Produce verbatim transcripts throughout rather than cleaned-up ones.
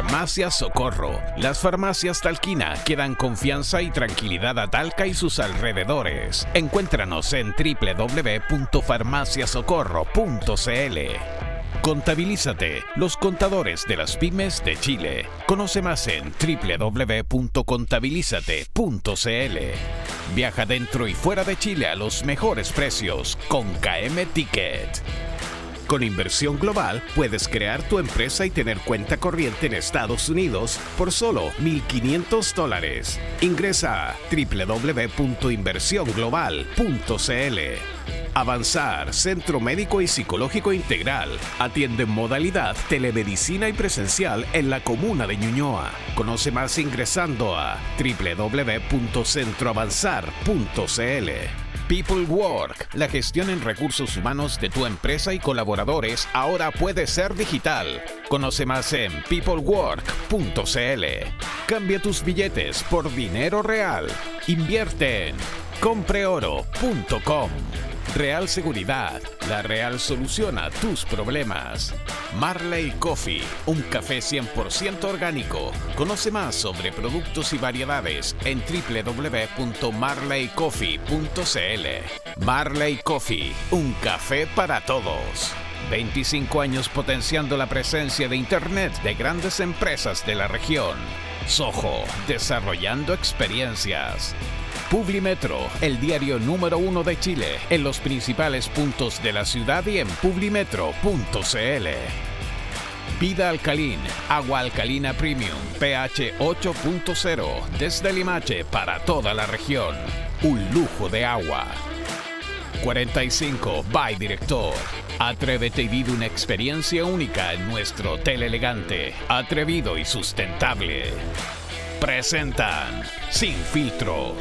Farmacia Socorro. Las farmacias Talquina que dan confianza y tranquilidad a Talca y sus alrededores. Encuéntranos en doble u doble u doble u punto farmacia socorro punto c l. Contabilízate, los contadores de las pymes de Chile. Conoce más en doble u doble u doble u punto contabilizate punto c l. Viaja dentro y fuera de Chile a los mejores precios con K M Ticket. Con Inversión Global puedes crear tu empresa y tener cuenta corriente en Estados Unidos por solo mil quinientos dólares. Ingresa a doble u doble u doble u punto inversión global punto c l. Avanzar, Centro Médico y Psicológico Integral. Atiende en modalidad telemedicina y presencial en la comuna de Ñuñoa. Conoce más ingresando a doble u doble u doble u punto centro avanzar punto c l. People Work. La gestión en recursos humanos de tu empresa y colaboradores ahora puede ser digital. Conoce más en people work punto c l. Cambia tus billetes por dinero real. Invierte en compre oro punto com. Real Seguridad, la real solución a tus problemas. Marley Coffee, un café cien por ciento orgánico. Conoce más sobre productos y variedades en doble u doble u doble u punto marley coffee punto c l. Marley Coffee, un café para todos. veinticinco años potenciando la presencia de Internet de grandes empresas de la región. Soho, desarrollando experiencias. Publimetro, el diario número uno de Chile, en los principales puntos de la ciudad y en publimetro punto c l. Vida Alcalin, agua alcalina premium, pH ocho punto cero, desde Limache para toda la región. Un lujo de agua. cuarenta y cinco by Director. Atrévete y vive una experiencia única en nuestro hotel elegante, atrevido y sustentable. Presentan Sin Filtros.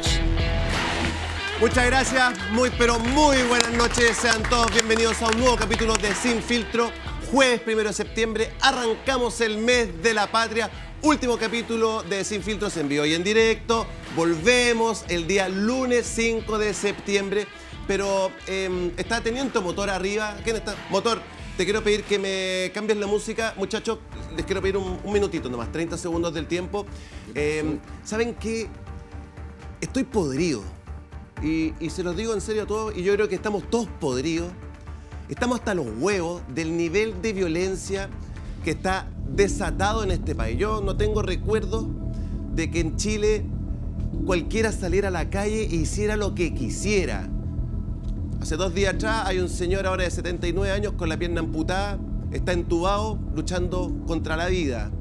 Muchas gracias, muy pero muy buenas noches. Sean todos bienvenidos a un nuevo capítulo de Sin Filtro. Jueves primero de septiembre, arrancamos el mes de la patria. Último capítulo de Sin Filtros en vivo y en directo. Volvemos el día lunes cinco de septiembre. Pero eh, está teniendo motor arriba. ¿Quién está? Motor, te quiero pedir que me cambies la música. Muchachos, les quiero pedir un, un minutito nomás, treinta segundos del tiempo. Eh, ¿Saben qué? Estoy podrido. Y, y se los digo en serio a todos, y yo creo que estamos todos podridos. Estamos hasta los huevos del nivel de violencia que está desatado en este país. Yo no tengo recuerdo de que en Chile cualquiera saliera a la calle e hiciera lo que quisiera. Hace dos días atrás hay un señor ahora de setenta y nueve años con la pierna amputada, está entubado luchando contra la vida.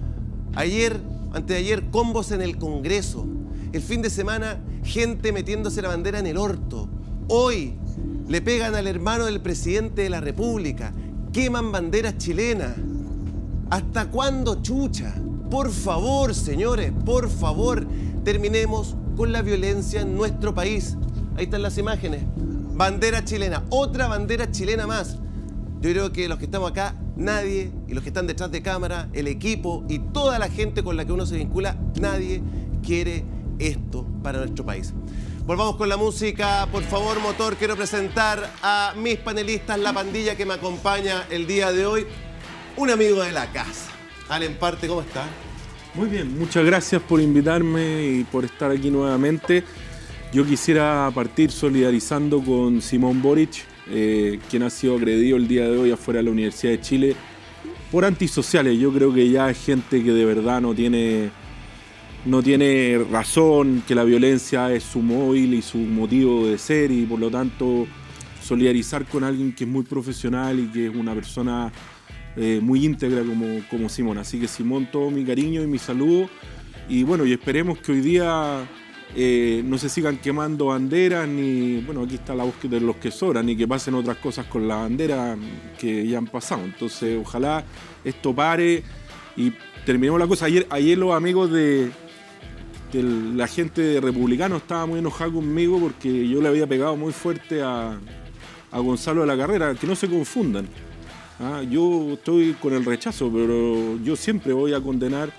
Ayer, antes de ayer, combos en el Congreso. El fin de semana, gente metiéndose la bandera en el orto. Hoy le pegan al hermano del presidente de la República. Queman banderas chilenas. ¿Hasta cuándo, chucha? Por favor, señores, por favor, terminemos con la violencia en nuestro país. Ahí están las imágenes. Bandera chilena, otra bandera chilena más. Yo creo que los que estamos acá, nadie, y los que están detrás de cámara, el equipo y toda la gente con la que uno se vincula, nadie quiere esto para nuestro país. Volvamos con la música, por favor, motor. Quiero presentar a mis panelistas, la pandilla que me acompaña el día de hoy. Un amigo de la casa. Allen Parte, ¿cómo está? Muy bien, muchas gracias por invitarme y por estar aquí nuevamente. Yo quisiera partir solidarizando con Simón Boric, eh, quien ha sido agredido el día de hoy afuera de la Universidad de Chile por antisociales. Yo creo que ya hay gente que de verdad no tiene, no tiene razón, que la violencia es su móvil y su motivo de ser, y por lo tanto solidarizar con alguien que es muy profesional y que es una persona eh, muy íntegra como, como Simón. Así que Simón, todo mi cariño y mi saludo, y bueno, y esperemos que hoy día Eh, no se sigan quemando banderas, ni, bueno, aquí está la voz de los que sobran, ni que pasen otras cosas con la bandera que ya han pasado. Entonces, ojalá esto pare y terminemos la cosa. Ayer, ayer los amigos de, de la gente de Republicano estaban muy enojados conmigo porque yo le había pegado muy fuerte a, a Gonzalo de la Carrera. Que no se confundan. ¿Ah? Yo estoy con el rechazo, pero yo siempre voy a condenar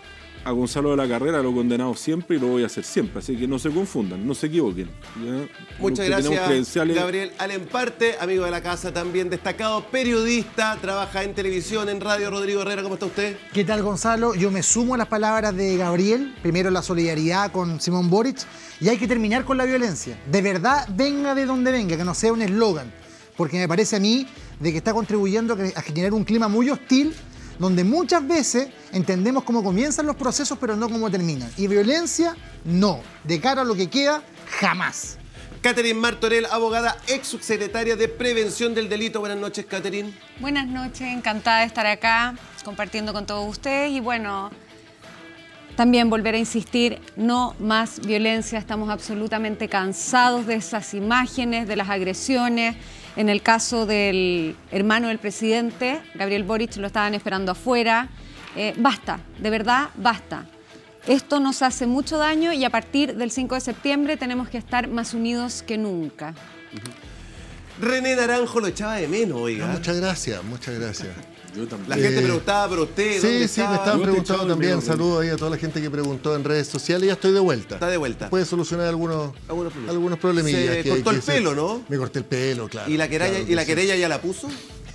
a Gonzalo de la Carrera lo he condenado siempre y lo voy a hacer siempre. Así que no se confundan, no se equivoquen. ¿Ya? Muchas gracias, Gabriel Alemparte, amigo de la casa también, destacado periodista, trabaja en televisión, en radio. Rodrigo Herrera, ¿cómo está usted? ¿Qué tal, Gonzalo? Yo me sumo a las palabras de Gabriel. Primero, la solidaridad con Simón Boric. Y hay que terminar con la violencia. De verdad, venga de donde venga, que no sea un eslogan. Porque me parece a mí de que está contribuyendo a generar un clima muy hostil, donde muchas veces entendemos cómo comienzan los procesos, pero no cómo terminan. Y violencia, no. De cara a lo que queda, jamás. Catherine Martorell, abogada, ex subsecretaria de Prevención del Delito. Buenas noches, Catherine. Buenas noches, encantada de estar acá compartiendo con todos ustedes y bueno, también volver a insistir, no más violencia. Estamos absolutamente cansados de esas imágenes, de las agresiones. En el caso del hermano del presidente, Gabriel Boric, lo estaban esperando afuera. Eh, basta, de verdad, basta. Esto nos hace mucho daño y a partir del cinco de septiembre tenemos que estar más unidos que nunca. Uh-huh. René Naranjo lo echaba de menos, oiga. No, muchas gracias, muchas gracias. Yo también. La gente preguntaba por usted. Sí, ¿dónde sí, estaba? me estaban Yo preguntando también. Saludos ahí a toda la gente que preguntó en redes sociales. Ya estoy de vuelta. Está de vuelta. Puede solucionar algunos, algunos, problemas. algunos problemillas. Se que, cortó que el se... pelo, ¿no? Me corté el pelo, claro. ¿Y la querella, claro ¿y la sí. querella ya la puso?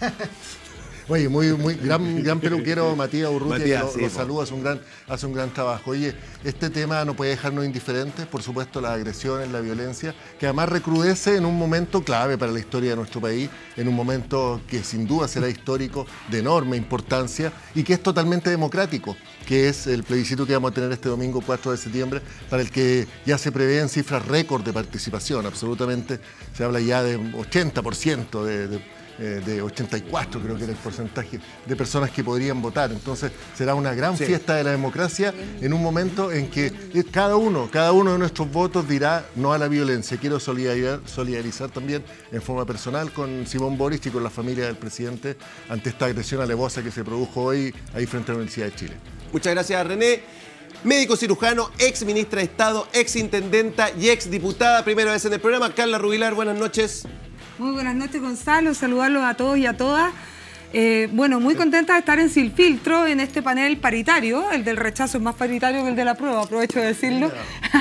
Oye, muy, muy gran, gran peluquero Matías Urrutia, Matías, que lo, sí, lo saluda, hace un, gran, hace un gran trabajo. Oye, este tema no puede dejarnos indiferentes, por supuesto, las agresiones, la violencia, que además recrudece en un momento clave para la historia de nuestro país, en un momento que sin duda será histórico, de enorme importancia y que es totalmente democrático, que es el plebiscito que vamos a tener este domingo cuatro de septiembre, para el que ya se prevén cifras récord de participación, absolutamente, se habla ya de ochenta por ciento de... de de ochenta y cuatro creo que era el porcentaje de personas que podrían votar. Entonces será una gran sí. fiesta de la democracia en un momento en que cada uno, cada uno de nuestros votos dirá no a la violencia. Quiero solidarizar, solidarizar también en forma personal con Simón Boric y con la familia del presidente ante esta agresión alevosa que se produjo hoy ahí frente a la Universidad de Chile. Muchas gracias, René. Médico cirujano, ex ministra de Estado, ex intendenta y ex diputada, primera vez en el programa. Carla Rubilar, buenas noches. Muy buenas noches, Gonzalo. Saludarlos a todos y a todas. Eh, bueno, muy contenta de estar en Sin Filtro, en este panel paritario. El del rechazo es más paritario que el de la prueba, aprovecho de decirlo.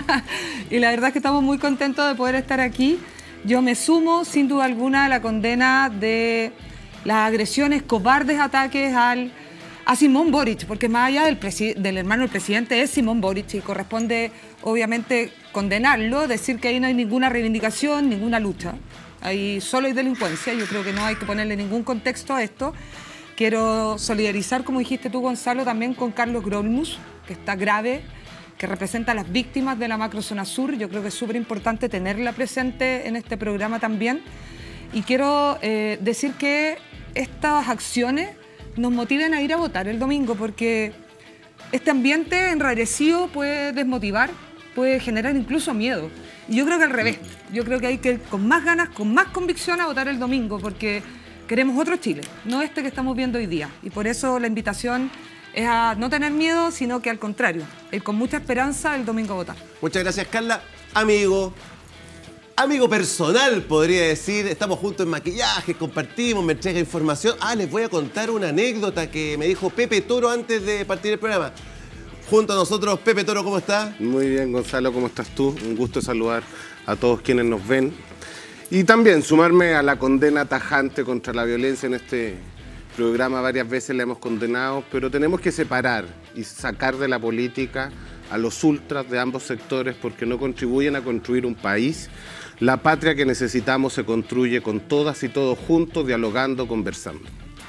Y la verdad es que estamos muy contentos de poder estar aquí. Yo me sumo, sin duda alguna, a la condena de las agresiones, cobardes ataques al, a Simón Boric, porque más allá del, del hermano del presidente es Simón Boric y corresponde, obviamente, condenarlo, decir que ahí no hay ninguna reivindicación, ninguna lucha. Ahí solo hay delincuencia, yo creo que no hay que ponerle ningún contexto a esto. Quiero solidarizar, como dijiste tú, Gonzalo, también con Carlos Grolmus, que está grave, que representa a las víctimas de la macrozona sur. Yo creo que es súper importante tenerla presente en este programa también. Y quiero eh, decir que estas acciones nos motiven a ir a votar el domingo, porque este ambiente enrarecido puede desmotivar, puede generar incluso miedo. Y yo creo que al revés, yo creo que hay que ir con más ganas, con más convicción a votar el domingo, porque queremos otro Chile, no este que estamos viendo hoy día. Y por eso la invitación es a no tener miedo, sino que al contrario, ir con mucha esperanza el domingo a votar. Muchas gracias, Carla. Amigo, amigo personal, podría decir, estamos juntos en maquillaje, compartimos, me entrega información. Ah, les voy a contar una anécdota que me dijo Pepe Toro antes de partir el programa. Junto a nosotros, Pepe Toro, ¿cómo está? Muy bien, Gonzalo, ¿cómo estás tú? Un gusto saludar a todos quienes nos ven. Y también sumarme a la condena tajante contra la violencia. En este programa varias veces la hemos condenado, pero tenemos que separar y sacar de la política a los ultras de ambos sectores porque no contribuyen a construir un país. La patria que necesitamos se construye con todas y todos juntos, dialogando, conversando.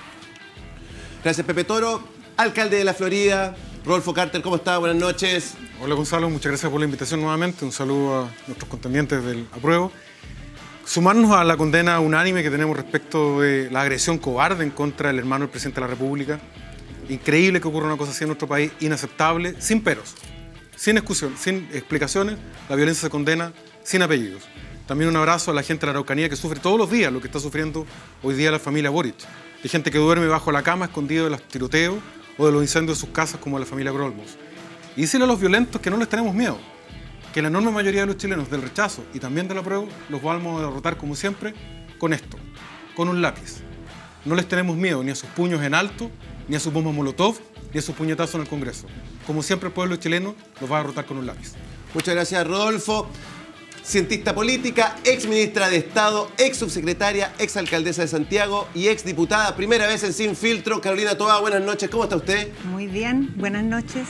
Gracias, Pepe Toro. Alcalde de la Florida, Rodolfo Carter, ¿cómo está? Buenas noches. Hola, Gonzalo, muchas gracias por la invitación nuevamente. Un saludo a nuestros contendientes del apruebo. Sumarnos a la condena unánime que tenemos respecto de la agresión cobarde en contra del hermano del presidente de la República. Increíble que ocurra una cosa así en nuestro país, inaceptable, sin peros, sin excusión, sin explicaciones. La violencia se condena sin apellidos. También un abrazo a la gente de la Araucanía que sufre todos los días lo que está sufriendo hoy día la familia Boric. Hay gente que duerme bajo la cama escondido de los tiroteos o de los incendios de sus casas como la familia Grolmus. Y decirle a los violentos que no les tenemos miedo, que la enorme mayoría de los chilenos del rechazo y también del apruebo los vamos a derrotar como siempre con esto, con un lápiz. No les tenemos miedo ni a sus puños en alto, ni a sus bombas molotov, y esos puñetazos en el Congreso. Como siempre, el pueblo chileno los va a derrotar con un lápiz. Muchas gracias, Rodolfo. Cientista política, ex ministra de Estado, ex subsecretaria, ex alcaldesa de Santiago y ex diputada, primera vez en Sin Filtro. Carolina Toá, buenas noches, ¿cómo está usted? Muy bien, buenas noches.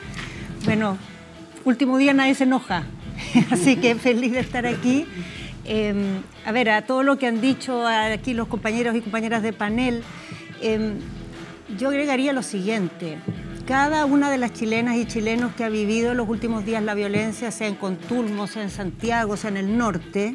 Bueno, último día nadie se enoja, así que feliz de estar aquí. Eh, a ver, a todo lo que han dicho aquí los compañeros y compañeras de panel, eh, yo agregaría lo siguiente. Cada una de las chilenas y chilenos que ha vivido en los últimos días la violencia, sea en Contulmo, sea en Santiago, sea en el norte,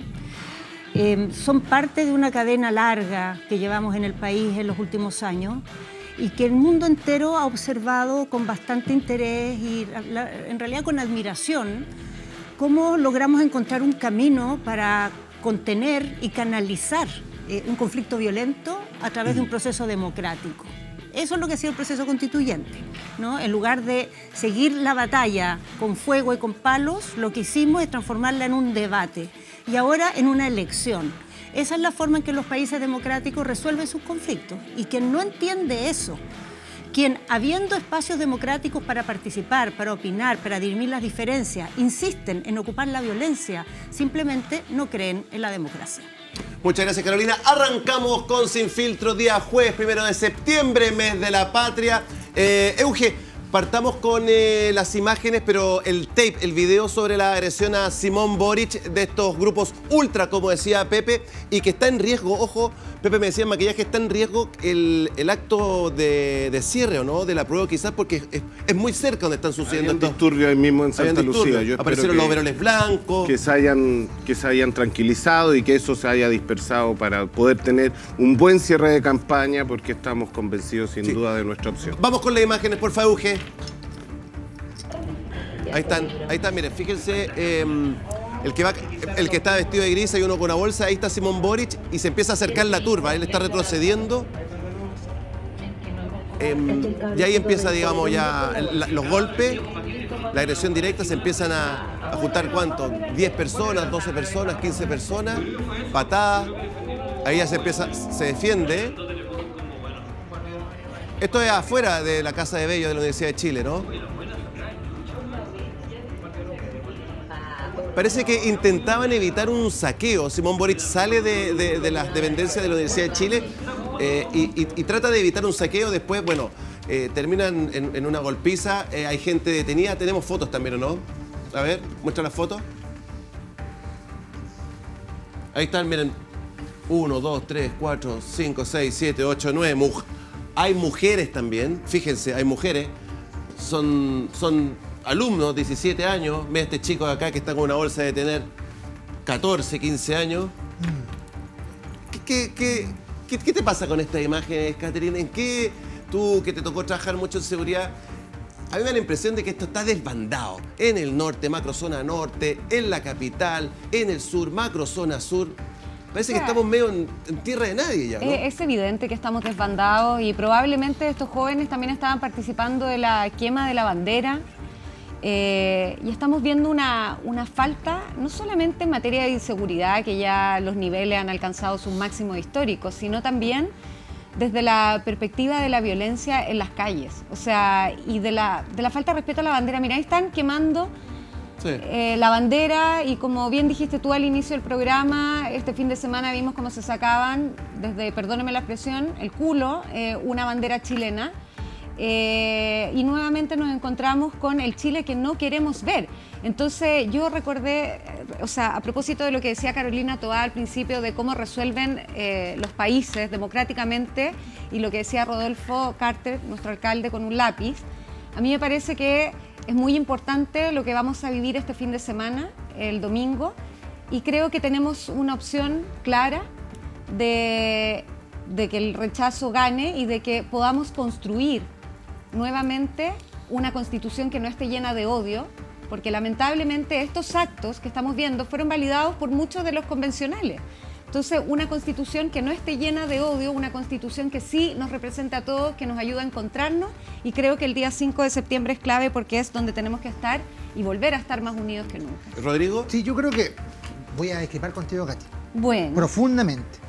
eh, son parte de una cadena larga que llevamos en el país en los últimos años y que el mundo entero ha observado con bastante interés y la, en realidad con admiración cómo logramos encontrar un camino para contener y canalizar eh, un conflicto violento a través de un proceso democrático. Eso es lo que ha sido el proceso constituyente, ¿no? En lugar de seguir la batalla con fuego y con palos, lo que hicimos es transformarla en un debate y ahora en una elección. Esa es la forma en que los países democráticos resuelven sus conflictos. Y quien no entiende eso, quien habiendo espacios democráticos para participar, para opinar, para dirimir las diferencias, insisten en ocupar la violencia, simplemente no creen en la democracia. Muchas gracias, Carolina. Arrancamos con Sin Filtro, día jueves, primero de septiembre, mes de la patria. Eh, Euge, partamos con eh, las imágenes, pero el tape, el video sobre la agresión a Simón Boric de estos grupos ultra, como decía Pepe, y que está en riesgo, ojo, Pepe me decía en maquillaje, está en riesgo el, el acto de, de cierre, ¿o no?, de la prueba, quizás porque es, es muy cerca donde están sucediendo estos estos disturbios ahí mismo en Santa Lucía. Yo aparecieron los overoles blancos. Que se, hayan, que se hayan tranquilizado y que eso se haya dispersado para poder tener un buen cierre de campaña, porque estamos convencidos sin sí. duda de nuestra opción. Vamos con las imágenes, por favor, Euge. Ahí están, ahí están, miren, fíjense, eh, el, que va, el que está vestido de gris, hay uno con una bolsa, ahí está Simón Boric y se empieza a acercar la turba, él está retrocediendo. Eh, y ahí empieza, digamos, ya la, los golpes, la agresión directa, se empiezan a, a juntar, ¿cuánto? diez personas, doce personas, quince personas, patadas, ahí ya se empieza, se defiende. Esto es afuera de la Casa de Bello de la Universidad de Chile, ¿no? Parece que intentaban evitar un saqueo. Simón Boric sale de, de, de las dependencias de la Universidad de Chile eh, y, y, y trata de evitar un saqueo. Después, bueno, eh, terminan en, en una golpiza. Eh, hay gente detenida. Tenemos fotos también, ¿o no? A ver, muestra las fotos. Ahí están, miren. Uno, dos, tres, cuatro, cinco, seis, siete, ocho, nueve. Muj hay mujeres también. Fíjense, hay mujeres. Son... son alumnos, diecisiete años, ve a este chico de acá que está con una bolsa de tener catorce, quince años. ¿Qué, qué, qué, qué, qué te pasa con estas imágenes, Caterina? ¿En qué tú, que te tocó trabajar mucho en seguridad, a mí me da la impresión de que esto está desbandado? En el norte, macrozona norte, en la capital, en el sur, macrozona sur. Parece que estamos medio en, en tierra de nadie ya, ¿no? Es evidente que estamos desbandados y probablemente estos jóvenes también estaban participando de la quema de la bandera. Eh, y estamos viendo una, una falta, no solamente en materia de inseguridad, que ya los niveles han alcanzado sus máximos históricos, sino también desde la perspectiva de la violencia en las calles, o sea, y de la, de la falta de respeto a la bandera. Mira, ahí están quemando sí. eh, la bandera y como bien dijiste tú al inicio del programa, este fin de semana vimos cómo se sacaban, desde, perdóneme la expresión, el culo, eh, una bandera chilena. Eh, y nuevamente nos encontramos con el Chile que no queremos ver. Entonces yo recordé, o sea, a propósito de lo que decía Carolina Toá al principio de cómo resuelven eh, los países democráticamente y lo que decía Rodolfo Carter, nuestro alcalde, con un lápiz, a mí me parece que es muy importante lo que vamos a vivir este fin de semana, el domingo, y creo que tenemos una opción clara de, de que el rechazo gane y de que podamos construir nuevamente una constitución que no esté llena de odio, porque lamentablemente estos actos que estamos viendo fueron validados por muchos de los convencionales. Entonces, una constitución que no esté llena de odio, una constitución que sí nos represente a todos, que nos ayude a encontrarnos, y creo que el día cinco de septiembre es clave porque es donde tenemos que estar y volver a estar más unidos que nunca. ¿Rodrigo? Sí, yo creo que voy a discrepar contigo, Katy. Bueno. Profundamente.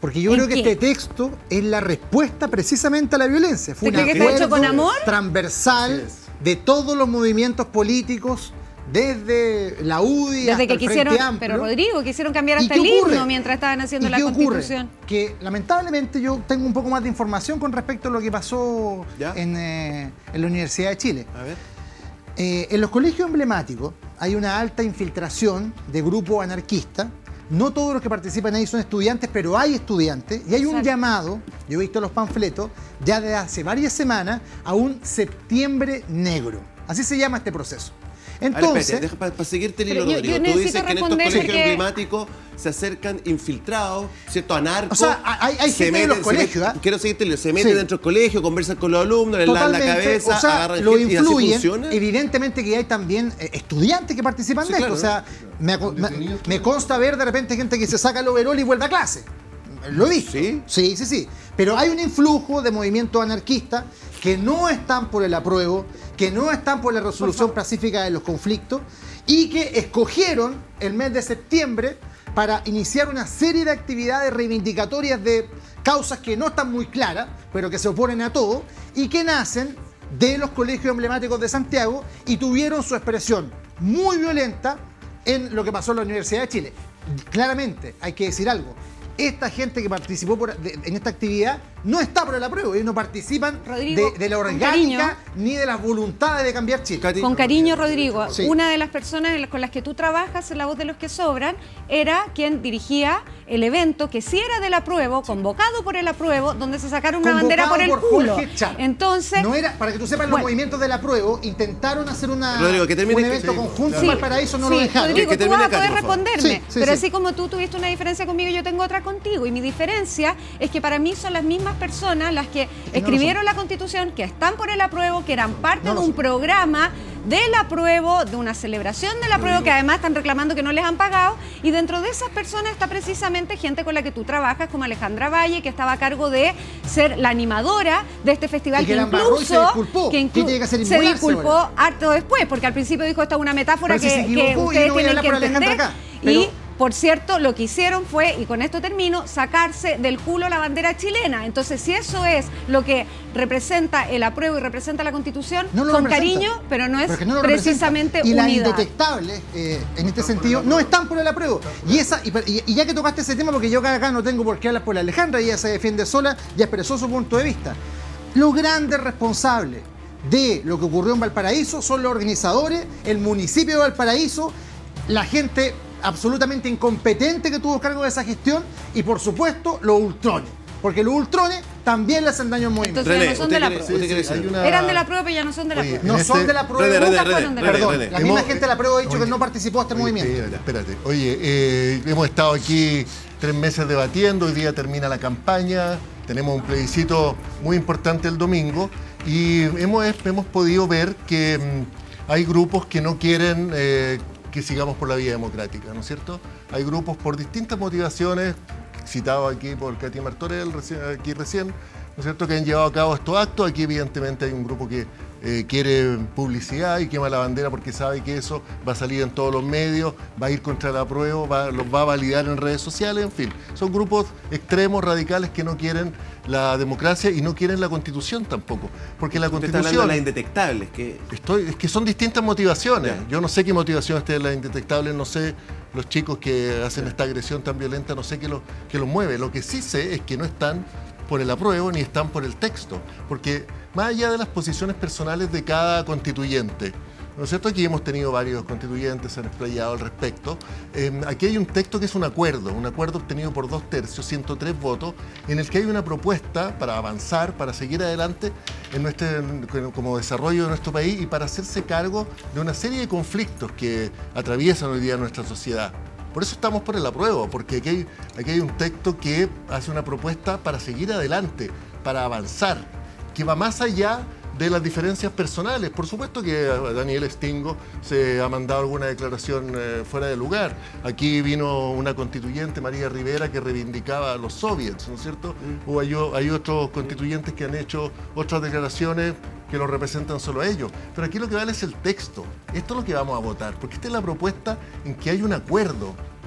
Porque yo creo que qué? este texto es la respuesta precisamente a la violencia. Fue ¿Tú un crees que está hecho con acuerdo amor? transversal de todos los movimientos políticos, desde la U D I Desde hasta que el quisieron, Frente Amplio. pero Rodrigo, quisieron cambiar ¿Y hasta qué el ocurre? himno mientras estaban haciendo ¿Y la qué ocurre? Constitución. Que lamentablemente yo tengo un poco más de información con respecto a lo que pasó ¿Ya? en, eh, en la Universidad de Chile. A ver. Eh, en los colegios emblemáticos hay una alta infiltración de grupos anarquistas. No todos los que participan ahí son estudiantes, pero hay estudiantes. Y hay un Exacto. llamado, yo he visto los panfletos, ya de hace varias semanas, a un septiembre negro. Así se llama este proceso. Entonces, para seguirte el Pero hilo, yo- Rodrigo, yo tú necesito dices que en estos responder colegios porque- emblemáticos se acercan infiltrados, ¿cierto? Anarcos. O sea, hay- hay se gente de los se colegios, meten- ¿ah? quiero seguirte el hilo, se meten Sí. dentro del colegio, conversan con los alumnos, les dan la totalmente, cabeza, o sea, agarran lo gente y así influyen. funciona. Evidentemente que hay también eh, estudiantes que participan Sí, de claro. esto. O sea, me, aco- me- me consta ver de repente gente que se saca el overol y vuelve a clase. Lo he visto. ¿Sí? Sí, sí, sí. Pero hay un influjo de movimientos anarquistas que no están por el apruebo, que no están por la resolución pacífica de los conflictos y que escogieron el mes de septiembre para iniciar una serie de actividades reivindicatorias de causas que no están muy claras, pero que se oponen a todo y que nacen de los colegios emblemáticos de Santiago y tuvieron su expresión muy violenta en lo que pasó en la Universidad de Chile. Claramente, hay que decir algo. Esta gente que participó por- de- en esta actividad no está por el apruebo. Ellos no participan Rodrigo, de, de la con orgánica cariño. ni de las voluntades de cambiar Chile. Katy. Con cariño, Rodrigo, Sí. una de las personas con las que tú trabajas en La Voz de los que Sobran era quien dirigía el evento que sí era del apruebo, convocado por el apruebo, donde se sacaron una bandera por el Convocado culo. Jorge Char. Entonces, No era, para que tú sepas, los Bueno. movimientos del apruebo intentaron hacer una, Rodrigo, que termine- un evento sí, conjunto sí, en Valparaíso, no sí, lo dejaron. Rodrigo, Que tú termine vas a Katy, poder por favor. responderme, Sí, sí, pero sí. así como tú tuviste una diferencia conmigo, yo tengo otra contigo. Y mi diferencia es que para mí son las mismas personas las que no lo escribieron la Constitución, que están por el apruebo, que eran parte No lo de un son. programa del apruebo, de una celebración del apruebo, que además están reclamando que no les han pagado. Y dentro de esas personas está precisamente gente con la que tú trabajas, como Alejandra Valle, que estaba a cargo de ser la animadora de este festival, Y que que la embarró y incluso, se disculpó. que ¿Qué tiene que hacer? se Inmularse disculpó ahora. harto después, porque al principio dijo esta es una metáfora Pero si que, se que equivocó, y ustedes no voy a tienen hablar que por Alejandra entender. acá, Y pero- por cierto, lo que hicieron fue, y con esto termino, sacarse del culo la bandera chilena. Entonces, si eso es lo que representa el apruebo y representa la Constitución, No lo con representa. cariño, pero no es Pero que no lo precisamente representa. Y las unidad. indetectables, eh, en este sentido, no están por el apruebo. Y, esa, y, y- y ya que tocaste ese tema, porque yo acá no tengo por qué hablar por la Alejandra, ella se defiende sola y expresó su punto de vista. Los grandes responsables de lo que ocurrió en Valparaíso son los organizadores, el municipio de Valparaíso, la gente absolutamente incompetente que tuvo cargo de esa gestión y, por supuesto, los ultrones. Porque los ultrones también le hacen daño al movimiento. Entonces, ya no son usted de la quiere- prueba. usted quiere decir- hay una- Eran de la prueba, pero ya no son de la Oye, prueba. No en son este- de la prueba. René, René, Nunca René, fueron de la René, Perdón, René. la misma Hemos- gente de la prueba ha dicho Oye, que no participó de este Oye, movimiento. Espérate, espérate. Oye, eh, hemos estado aquí tres meses debatiendo, hoy día termina la campaña, tenemos un plebiscito muy importante el domingo y hemos, hemos podido ver que mm, hay grupos que no quieren eh, que sigamos por la vía democrática, ¿no es cierto? Hay grupos por distintas motivaciones, citado aquí por Katy Martorell, reci- aquí recién, ¿no es cierto?, que han llevado a cabo estos actos. Aquí evidentemente hay un grupo que eh, quiere publicidad y quema la bandera porque sabe que eso va a salir en todos los medios, va a ir contra el apruebo, va, los va a validar en redes sociales, en fin. Son grupos extremos, radicales, que no quieren la democracia y no quieren la Constitución tampoco. Porque la Usted está hablando de Constitución... las indetectables, que Estoy, es que son distintas motivaciones. Ya. Yo no sé qué motivaciones tienen las indetectables, no sé los chicos que hacen esta agresión tan violenta, no sé qué, lo, qué los mueve. Lo que sí sé es que no están por el apruebo ni están por el texto. Porque más allá de las posiciones personales de cada constituyente, ¿no es cierto? Aquí hemos tenido varios constituyentes, se han explayado al respecto. Eh, aquí hay un texto que es un acuerdo, un acuerdo obtenido por dos tercios, ciento tres votos, en el que hay una propuesta para avanzar, para seguir adelante en nuestro, como desarrollo de nuestro país y para hacerse cargo de una serie de conflictos que atraviesan hoy día nuestra sociedad. Por eso estamos por el apruebo, porque aquí hay, aquí hay un texto que hace una propuesta para seguir adelante, para avanzar, que va más allá de las diferencias personales. Por supuesto que Daniel Stingo se ha mandado alguna declaración eh, fuera de lugar. Aquí vino una constituyente, María Rivera, que reivindicaba a los soviets, ¿no es cierto? Mm. O hay, hay otros constituyentes que han hecho otras declaraciones que lo representan solo a ellos. Pero aquí lo que vale es el texto. Esto es lo que vamos a votar, porque esta es la propuesta en que hay un acuerdo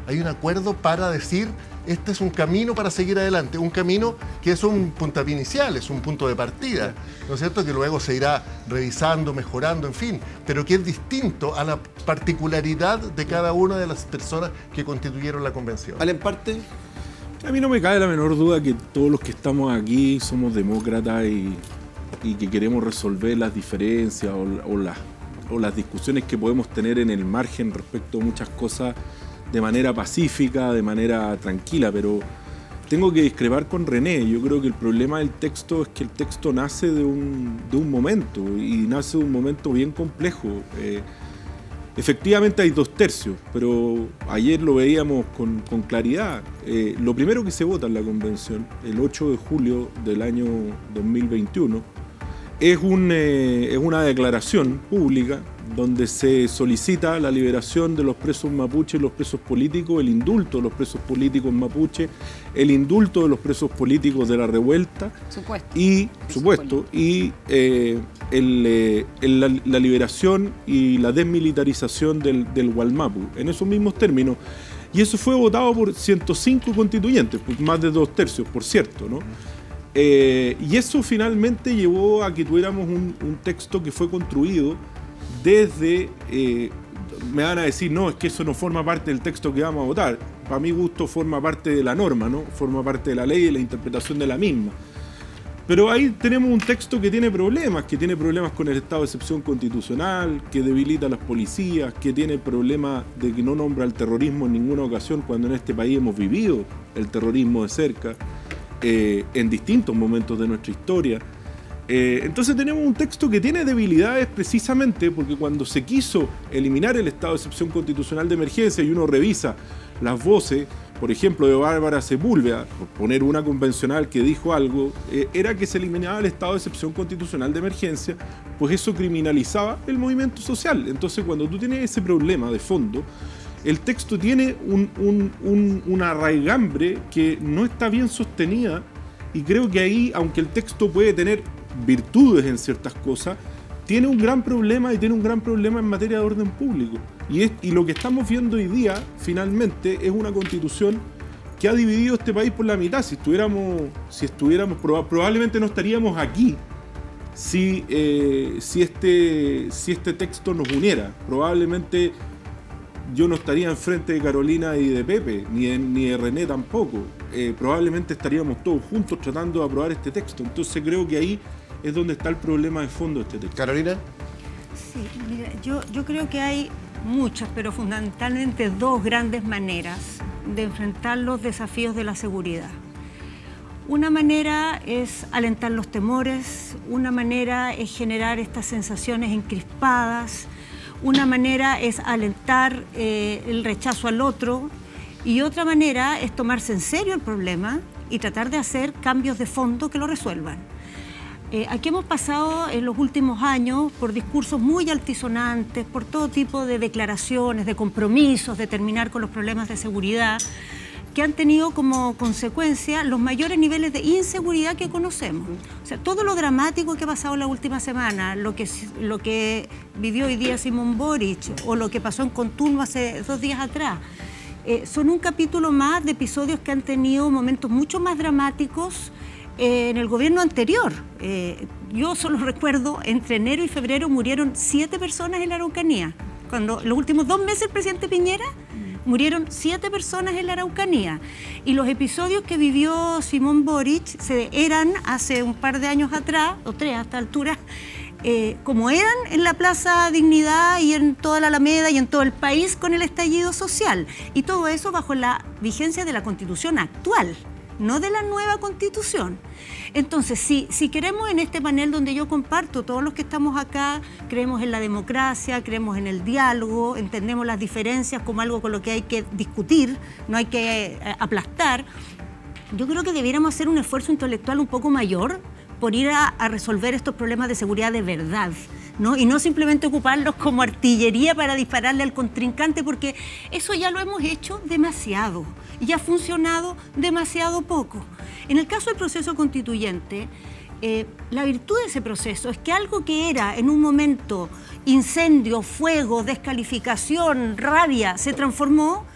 hay un acuerdo para decir este es un camino para seguir adelante, un camino que es un puntapié inicial, es un punto de partida, ¿no es cierto? Que luego se irá revisando, mejorando, en fin, pero que es distinto a la particularidad de cada una de las personas que constituyeron la convención. ¿Al en parte? A mí no me cabe la menor duda que todos los que estamos aquí somos demócratas y, y que queremos resolver las diferencias o, o, las, o las discusiones que podemos tener en el margen respecto a muchas cosas de manera pacífica, de manera tranquila, pero tengo que discrepar con René. Yo creo que el problema del texto es que el texto nace de un, de un momento, y nace de un momento bien complejo. Eh, efectivamente hay dos tercios, pero ayer lo veíamos con, con claridad. Eh, lo primero que se vota en la convención, el ocho de julio del año dos mil veintiuno, es, un, eh, es una declaración pública donde se solicita la liberación de los presos mapuches, los presos políticos, el indulto de los presos políticos mapuches, el indulto de los presos políticos de la revuelta Supuesto. y, supuesto, y eh, el, eh, el, la, la liberación y la desmilitarización del, del Gualmapu, en esos mismos términos. Y eso fue votado por ciento cinco constituyentes, pues más de dos tercios, por cierto, ¿no? Eh, y eso finalmente llevó a que tuviéramos un, un texto que fue construido desde, eh, me van a decir, no, es que eso no forma parte del texto que vamos a votar. Para mi gusto forma parte de la norma, ¿no? Forma parte de la ley y de la interpretación de la misma. Pero ahí tenemos un texto que tiene problemas, que tiene problemas con el estado de excepción constitucional, que debilita a las policías, que tiene problemas de que no nombra el terrorismo en ninguna ocasión cuando en este país hemos vivido el terrorismo de cerca, eh, en distintos momentos de nuestra historia. Eh, entonces tenemos un texto que tiene debilidades precisamente porque cuando se quiso eliminar el estado de excepción constitucional de emergencia y uno revisa las voces, por ejemplo, de Bárbara Sepúlveda, por poner una convencional que dijo algo, eh, era que se eliminaba el estado de excepción constitucional de emergencia, pues eso criminalizaba el movimiento social. Entonces cuando tú tienes ese problema de fondo, el texto tiene un, un, un, una raigambre que no está bien sostenida y creo que ahí, aunque el texto puede tener virtudes en ciertas cosas, tiene un gran problema y tiene un gran problema en materia de orden público. Y, es, y lo que estamos viendo hoy día, finalmente, es una constitución que ha dividido este país por la mitad. Si estuviéramos, si estuviéramos probablemente no estaríamos aquí si, eh, si, este, si este texto nos uniera. Probablemente yo no estaría enfrente de Carolina y de Pepe, ni de, ni de René tampoco. Eh, probablemente estaríamos todos juntos tratando de aprobar este texto. Entonces creo que ahí es donde está el problema de fondo de este texto. Carolina. Sí, mira, yo, yo creo que hay muchas, pero fundamentalmente dos grandes maneras de enfrentar los desafíos de la seguridad. Una manera es alentar los temores, una manera es generar estas sensaciones encrispadas, una manera es alentar eh, el rechazo al otro y otra manera es tomarse en serio el problema y tratar de hacer cambios de fondo que lo resuelvan. Eh, aquí hemos pasado en los últimos años por discursos muy altisonantes, por todo tipo de declaraciones, de compromisos, de terminar con los problemas de seguridad, que han tenido como consecuencia los mayores niveles de inseguridad que conocemos. O sea, todo lo dramático que ha pasado la última semana, lo que, lo que vivió hoy día Simón Boric o lo que pasó en Contulmo hace dos días atrás, eh, son un capítulo más de episodios que han tenido momentos mucho más dramáticos eh, en el gobierno anterior. Eh, yo solo recuerdo, entre enero y febrero murieron siete personas en la Araucanía. Cuando los últimos dos meses el presidente Piñera murieron siete personas en la Araucanía. Y los episodios que vivió Simón Boric se, eran hace un par de años atrás, o tres a esta altura, eh, como eran en la Plaza Dignidad y en toda la Alameda y en todo el país con el estallido social. Y todo eso bajo la vigencia de la Constitución actual, no de la nueva Constitución. Entonces, si, si queremos en este panel donde yo comparto, todos los que estamos acá, creemos en la democracia, creemos en el diálogo, entendemos las diferencias como algo con lo que hay que discutir, no hay que eh, aplastar, yo creo que debiéramos hacer un esfuerzo intelectual un poco mayor por ir a, a resolver estos problemas de seguridad de verdad, ¿no? Y no simplemente ocuparlos como artillería para dispararle al contrincante, porque eso ya lo hemos hecho demasiado y ha funcionado demasiado poco. En el caso del proceso constituyente, eh, la virtud de ese proceso es que algo que era en un momento incendio, fuego, descalificación, rabia, se transformó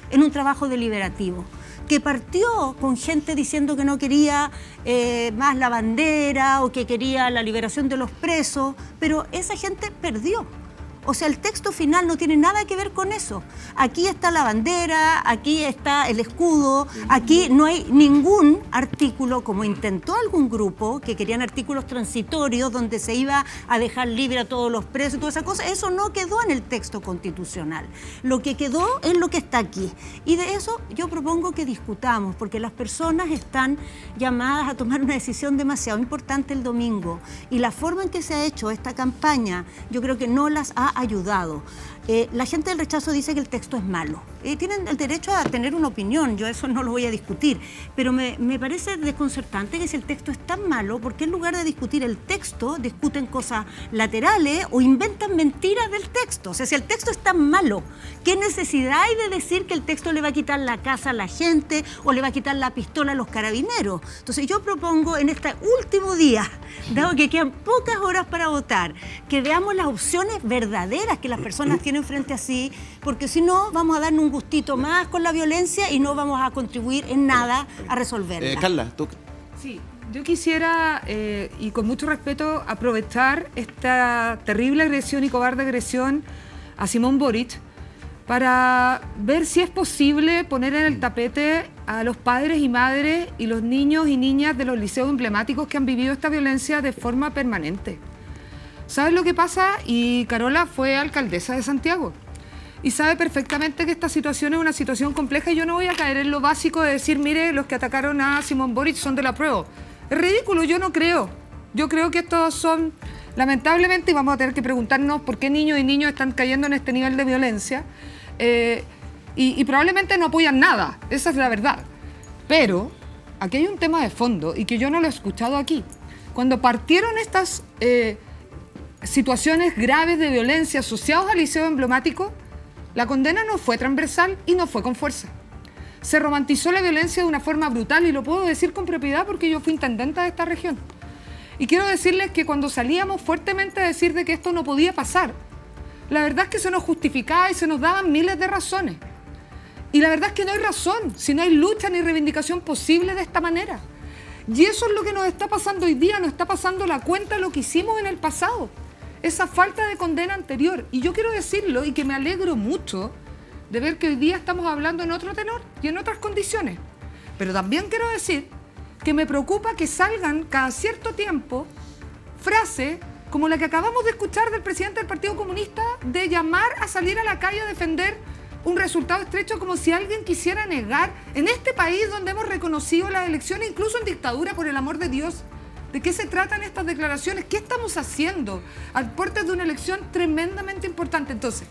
en un trabajo deliberativo, que partió con gente diciendo que no quería eh, más la bandera o que quería la liberación de los presos, pero esa gente perdió. O sea, el texto final no tiene nada que ver con eso. Aquí está la bandera, aquí está el escudo, aquí no hay ningún artículo, como intentó algún grupo, que querían artículos transitorios donde se iba a dejar libre a todos los presos y toda esa cosa. Eso no quedó en el texto constitucional. Lo que quedó es lo que está aquí. Y de eso yo propongo que discutamos, porque las personas están llamadas a tomar una decisión demasiado importante el domingo. Y la forma en que se ha hecho esta campaña, yo creo que no las ha ayudado. Eh, la gente del rechazo dice que el texto es malo. Eh, tienen el derecho a tener una opinión, yo eso no lo voy a discutir, pero me, me parece desconcertante que si el texto es tan malo, ¿por qué en lugar de discutir el texto, discuten cosas laterales o inventan mentiras del texto? O sea, si el texto es tan malo, ¿qué necesidad hay de decir que el texto le va a quitar la casa a la gente o le va a quitar la pistola a los carabineros? Entonces yo propongo en este último día, dado que quedan pocas horas para votar, que veamos las opciones verdaderas que las personas tienen frente a sí, porque si no vamos a darnos un gustito más con la violencia y no vamos a contribuir en nada a resolverla. Eh, Carla, tú... Sí, yo quisiera, eh, y con mucho respeto, aprovechar esta terrible agresión y cobarde agresión a Simón Boric para ver si es posible poner en el tapete a los padres y madres y los niños y niñas de los liceos emblemáticos que han vivido esta violencia de forma permanente. ¿Sabes lo que pasa? Y Carola fue alcaldesa de Santiago y sabe perfectamente que esta situación es una situación compleja y yo no voy a caer en lo básico de decir, mire, los que atacaron a Simón Boric son de la prueba. Es ridículo, yo no creo. Yo creo que estos son, lamentablemente, y vamos a tener que preguntarnos por qué niños y niños están cayendo en este nivel de violencia, eh, y, y probablemente no apoyan nada, esa es la verdad. Pero aquí hay un tema de fondo y que yo no lo he escuchado aquí. Cuando partieron estas... Eh, situaciones graves de violencia asociadas al liceo emblemático, la condena no fue transversal y no fue con fuerza. Se romantizó la violencia de una forma brutal y lo puedo decir con propiedad porque yo fui intendenta de esta región. Y quiero decirles que cuando salíamos fuertemente a decir de que esto no podía pasar, la verdad es que se nos justificaba y se nos daban miles de razones. Y la verdad es que no hay razón, si no hay lucha ni reivindicación posible de esta manera. Y eso es lo que nos está pasando hoy día, nos está pasando la cuenta de lo que hicimos en el pasado. Esa falta de condena anterior. Y yo quiero decirlo y que me alegro mucho de ver que hoy día estamos hablando en otro tenor y en otras condiciones. Pero también quiero decir que me preocupa que salgan cada cierto tiempo frases como la que acabamos de escuchar del presidente del Partido Comunista de llamar a salir a la calle a defender un resultado estrecho, como si alguien quisiera negar en este país donde hemos reconocido las elecciones, incluso en dictadura, por el amor de Dios. ¿De qué se tratan estas declaraciones? ¿Qué estamos haciendo al puertas de una elección tremendamente importante? Entonces,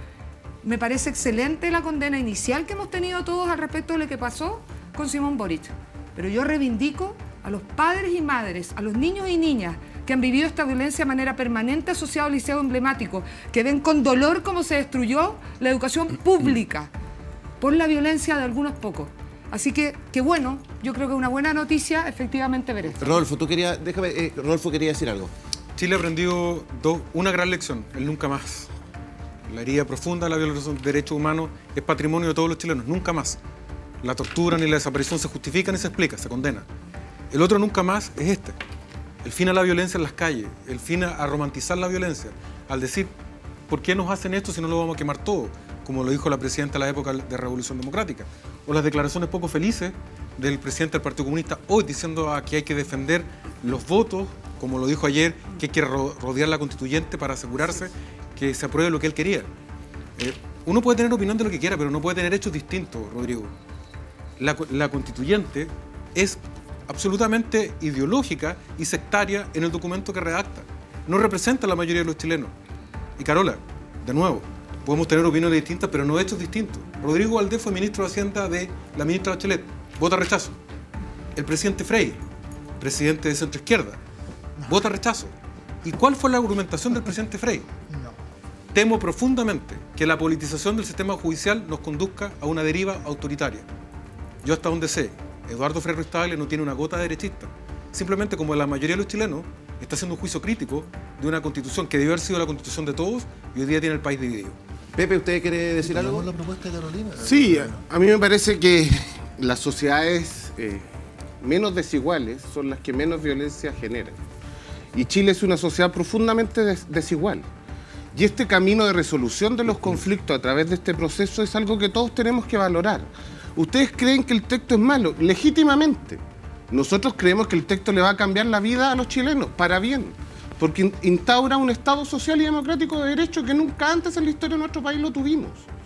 me parece excelente la condena inicial que hemos tenido todos al respecto de lo que pasó con Simón Boric. Pero yo reivindico a los padres y madres, a los niños y niñas que han vivido esta violencia de manera permanente asociada al liceo emblemático, que ven con dolor cómo se destruyó la educación pública por la violencia de algunos pocos. Así que, qué bueno, yo creo que es una buena noticia efectivamente ver esto. Rodolfo, tú querías, déjame, eh, Rodolfo quería decir algo. Chile ha aprendido dos, una gran lección, el nunca más. La herida profunda de la violación de derechos humanos es patrimonio de todos los chilenos, nunca más. La tortura ni la desaparición se justifican y se explica, se condena. El otro nunca más es este. El fin a la violencia en las calles, el fin a, a romantizar la violencia, al decir, ¿por qué nos hacen esto si no lo vamos a quemar todo? Como lo dijo la presidenta en la época de Revolución Democrática. O las declaraciones poco felices del presidente del Partido Comunista hoy diciendo que hay que defender los votos, como lo dijo ayer, que hay que ro rodear la constituyente para asegurarse que se apruebe lo que él quería. Eh, uno puede tener opinión de lo que quiera, pero no puede tener hechos distintos, Rodrigo. La, la constituyente es absolutamente ideológica y sectaria en el documento que redacta. No representa a la mayoría de los chilenos. Y Carola, de nuevo, podemos tener opiniones distintas, pero no hechos distintos. Rodrigo Valdés fue ministro de Hacienda de la ministra Bachelet. Vota rechazo. El presidente Frey, presidente de centro izquierda, vota rechazo. ¿Y cuál fue la argumentación del presidente Frey? No. Temo profundamente que la politización del sistema judicial nos conduzca a una deriva autoritaria. Yo hasta donde sé, Eduardo Frei Ruiz-Tagle no tiene una gota de derechista. Simplemente, como la mayoría de los chilenos, está haciendo un juicio crítico de una constitución que debió haber sido la constitución de todos y hoy día tiene el país dividido. Pepe, ¿usted quiere decir algo? La propuesta de Carolina. Sí, a mí me parece que las sociedades eh, menos desiguales son las que menos violencia generan. Y Chile es una sociedad profundamente des desigual. Y este camino de resolución de los conflictos a través de este proceso es algo que todos tenemos que valorar. ¿Ustedes creen que el texto es malo? Legítimamente. Nosotros creemos que el texto le va a cambiar la vida a los chilenos, para bien. Porque instaura un Estado social y democrático de derecho que nunca antes en la historia de nuestro país lo tuvimos.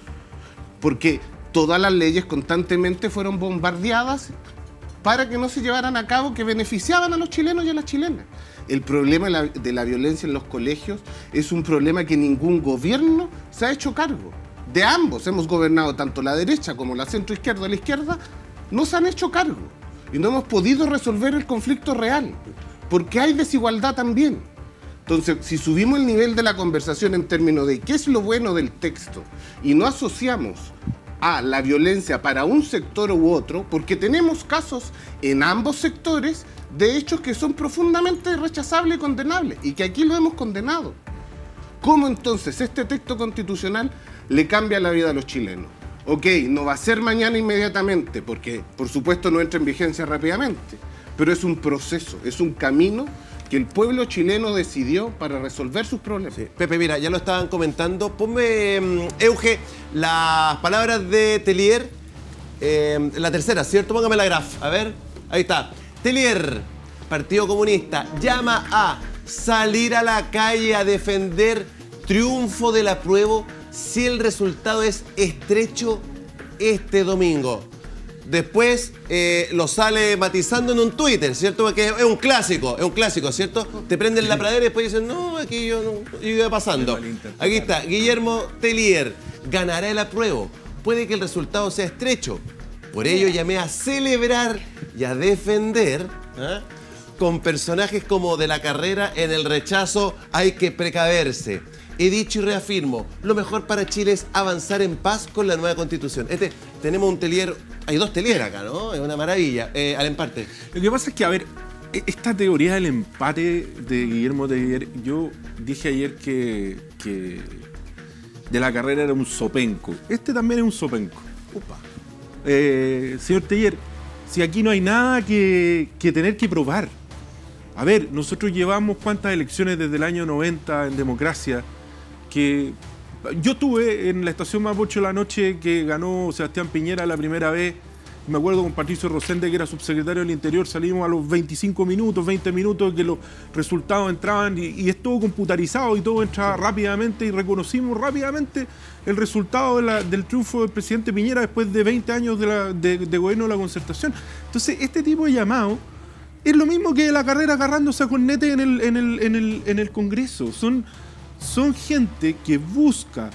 Porque todas las leyes constantemente fueron bombardeadas para que no se llevaran a cabo, que beneficiaban a los chilenos y a las chilenas. El problema de la, de la violencia en los colegios es un problema que ningún gobierno se ha hecho cargo. De ambos hemos gobernado, tanto la derecha como la centroizquierda, la izquierda, no se han hecho cargo. Y no hemos podido resolver el conflicto real, porque hay desigualdad también. Entonces, si subimos el nivel de la conversación en términos de qué es lo bueno del texto y no asociamos a la violencia para un sector u otro, porque tenemos casos en ambos sectores de hechos que son profundamente rechazables y condenables, y que aquí lo hemos condenado. ¿Cómo entonces este texto constitucional le cambia la vida a los chilenos? Ok, no va a ser mañana inmediatamente, porque por supuesto no entra en vigencia rápidamente, pero es un proceso, es un camino que el pueblo chileno decidió para resolver sus problemas. Sí. Pepe, mira, ya lo estaban comentando. Ponme, Euge, las palabras de Tellier, eh, la tercera, ¿cierto? Póngame la graf, a ver, ahí está. Tellier, Partido Comunista, llama a salir a la calle a defender triunfo del apruebo si el resultado es estrecho este domingo. Después eh, lo sale matizando en un Twitter, ¿cierto? Porque es un clásico, es un clásico, ¿cierto? Te prenden la pradera y después dicen, no, aquí yo no, yo iba pasando. Aquí está, Guillermo Tellier, ganará el apruebo. Puede que el resultado sea estrecho. Por ello llamé a celebrar y a defender, ¿eh? Con personajes como De la Carrera, en el rechazo hay que precaverse. He dicho y reafirmo, lo mejor para Chile es avanzar en paz con la nueva Constitución. Este, tenemos un Tellier, hay dos Tellier acá, ¿no? Es una maravilla. Eh, al empate. Lo que pasa es que, a ver, esta teoría del empate de Guillermo Tellier, yo dije ayer que, que De la Carrera era un sopenco. Este también es un sopenco. Upa. Eh, señor Tellier, si aquí no hay nada que, que tener que probar. A ver, nosotros llevamos cuántas elecciones desde el año noventa en democracia, que yo estuve en la estación Mapocho la noche que ganó Sebastián Piñera la primera vez. Me acuerdo con Patricio Rosende, que era subsecretario del Interior, salimos a los veinticinco minutos, veinte minutos, que los resultados entraban y, y es todo computarizado y todo entraba rápidamente y reconocimos rápidamente el resultado de la, del triunfo del presidente Piñera después de veinte años de, la, de, de gobierno de la Concertación. Entonces, este tipo de llamado es lo mismo que La Carrera agarrándose a cornete en el, en el, en el, en el Congreso. Son, son gente que busca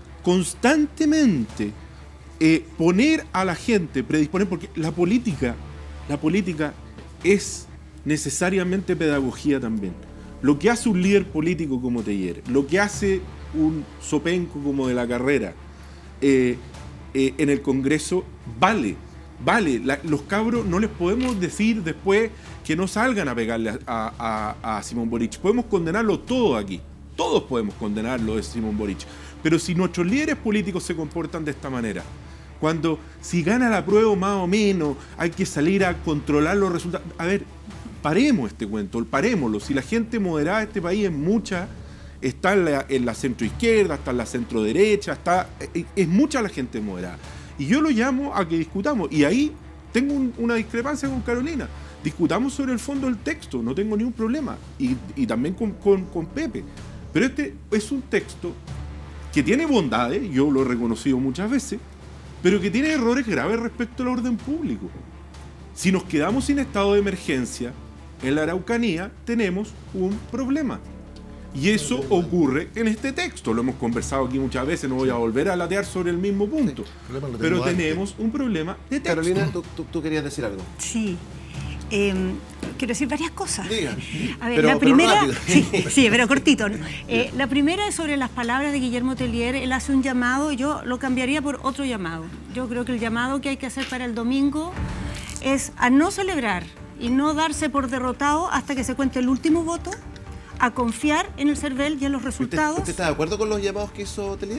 constantemente eh, poner a la gente, predisponer, porque la política, la política es necesariamente pedagogía también. Lo que hace un líder político como Tellier, lo que hace un sopenco como De la Carrera eh, eh, en el Congreso, vale. Vale, la, los cabros no les podemos decir después que no salgan a pegarle a, a, a Simón Boric. Podemos condenarlo todo aquí. Todos podemos condenarlo de Simón Boric. Pero si nuestros líderes políticos se comportan de esta manera, cuando si gana la prueba más o menos, hay que salir a controlar los resultados. A ver, paremos este cuento, parémoslo. Si la gente moderada de este país es mucha, está en la, en la centroizquierda, está en la centroderecha, está, es mucha la gente moderada. Y yo lo llamo a que discutamos. Y ahí tengo un, una discrepancia con Carolina. Discutamos sobre el fondo del texto, no tengo ningún problema. Y, y también con, con, con Pepe. Pero este es un texto que tiene bondades, yo lo he reconocido muchas veces, pero que tiene errores graves respecto al orden público. Si nos quedamos sin estado de emergencia en la Araucanía, tenemos un problema. Y eso ocurre en este texto. Lo hemos conversado aquí muchas veces, no voy a volver a latear sobre el mismo punto. Sí, pero tenemos un problema de texto. Carolina, ¿tú, tú, tú querías decir algo? Sí. Eh, quiero decir varias cosas. Diga. A ver, pero, la primera, pero sí, sí, pero cortito. ¿No? Eh, la primera es sobre las palabras de Guillermo Tellier. Él hace un llamado, yo lo cambiaría por otro llamado. Yo creo que el llamado que hay que hacer para el domingo es a no celebrar y no darse por derrotado hasta que se cuente el último voto, a confiar en el CERVEL y en los resultados. ¿Usted, usted está de acuerdo con los llamados que hizo Tellier?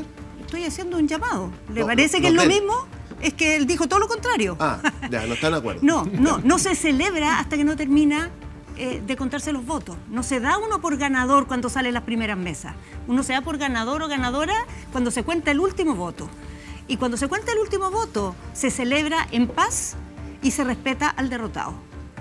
estoy haciendo un llamado. ¿Le No, parece no, que es no lo ven. mismo? Es que él dijo todo lo contrario. Ah, ya, no están de acuerdo. No, no, no se celebra hasta que no termina eh, de contarse los votos. No se da uno por ganador cuando salen las primeras mesas. Uno se da por ganador o ganadora cuando se cuenta el último voto. Y cuando se cuenta el último voto, se celebra en paz y se respeta al derrotado.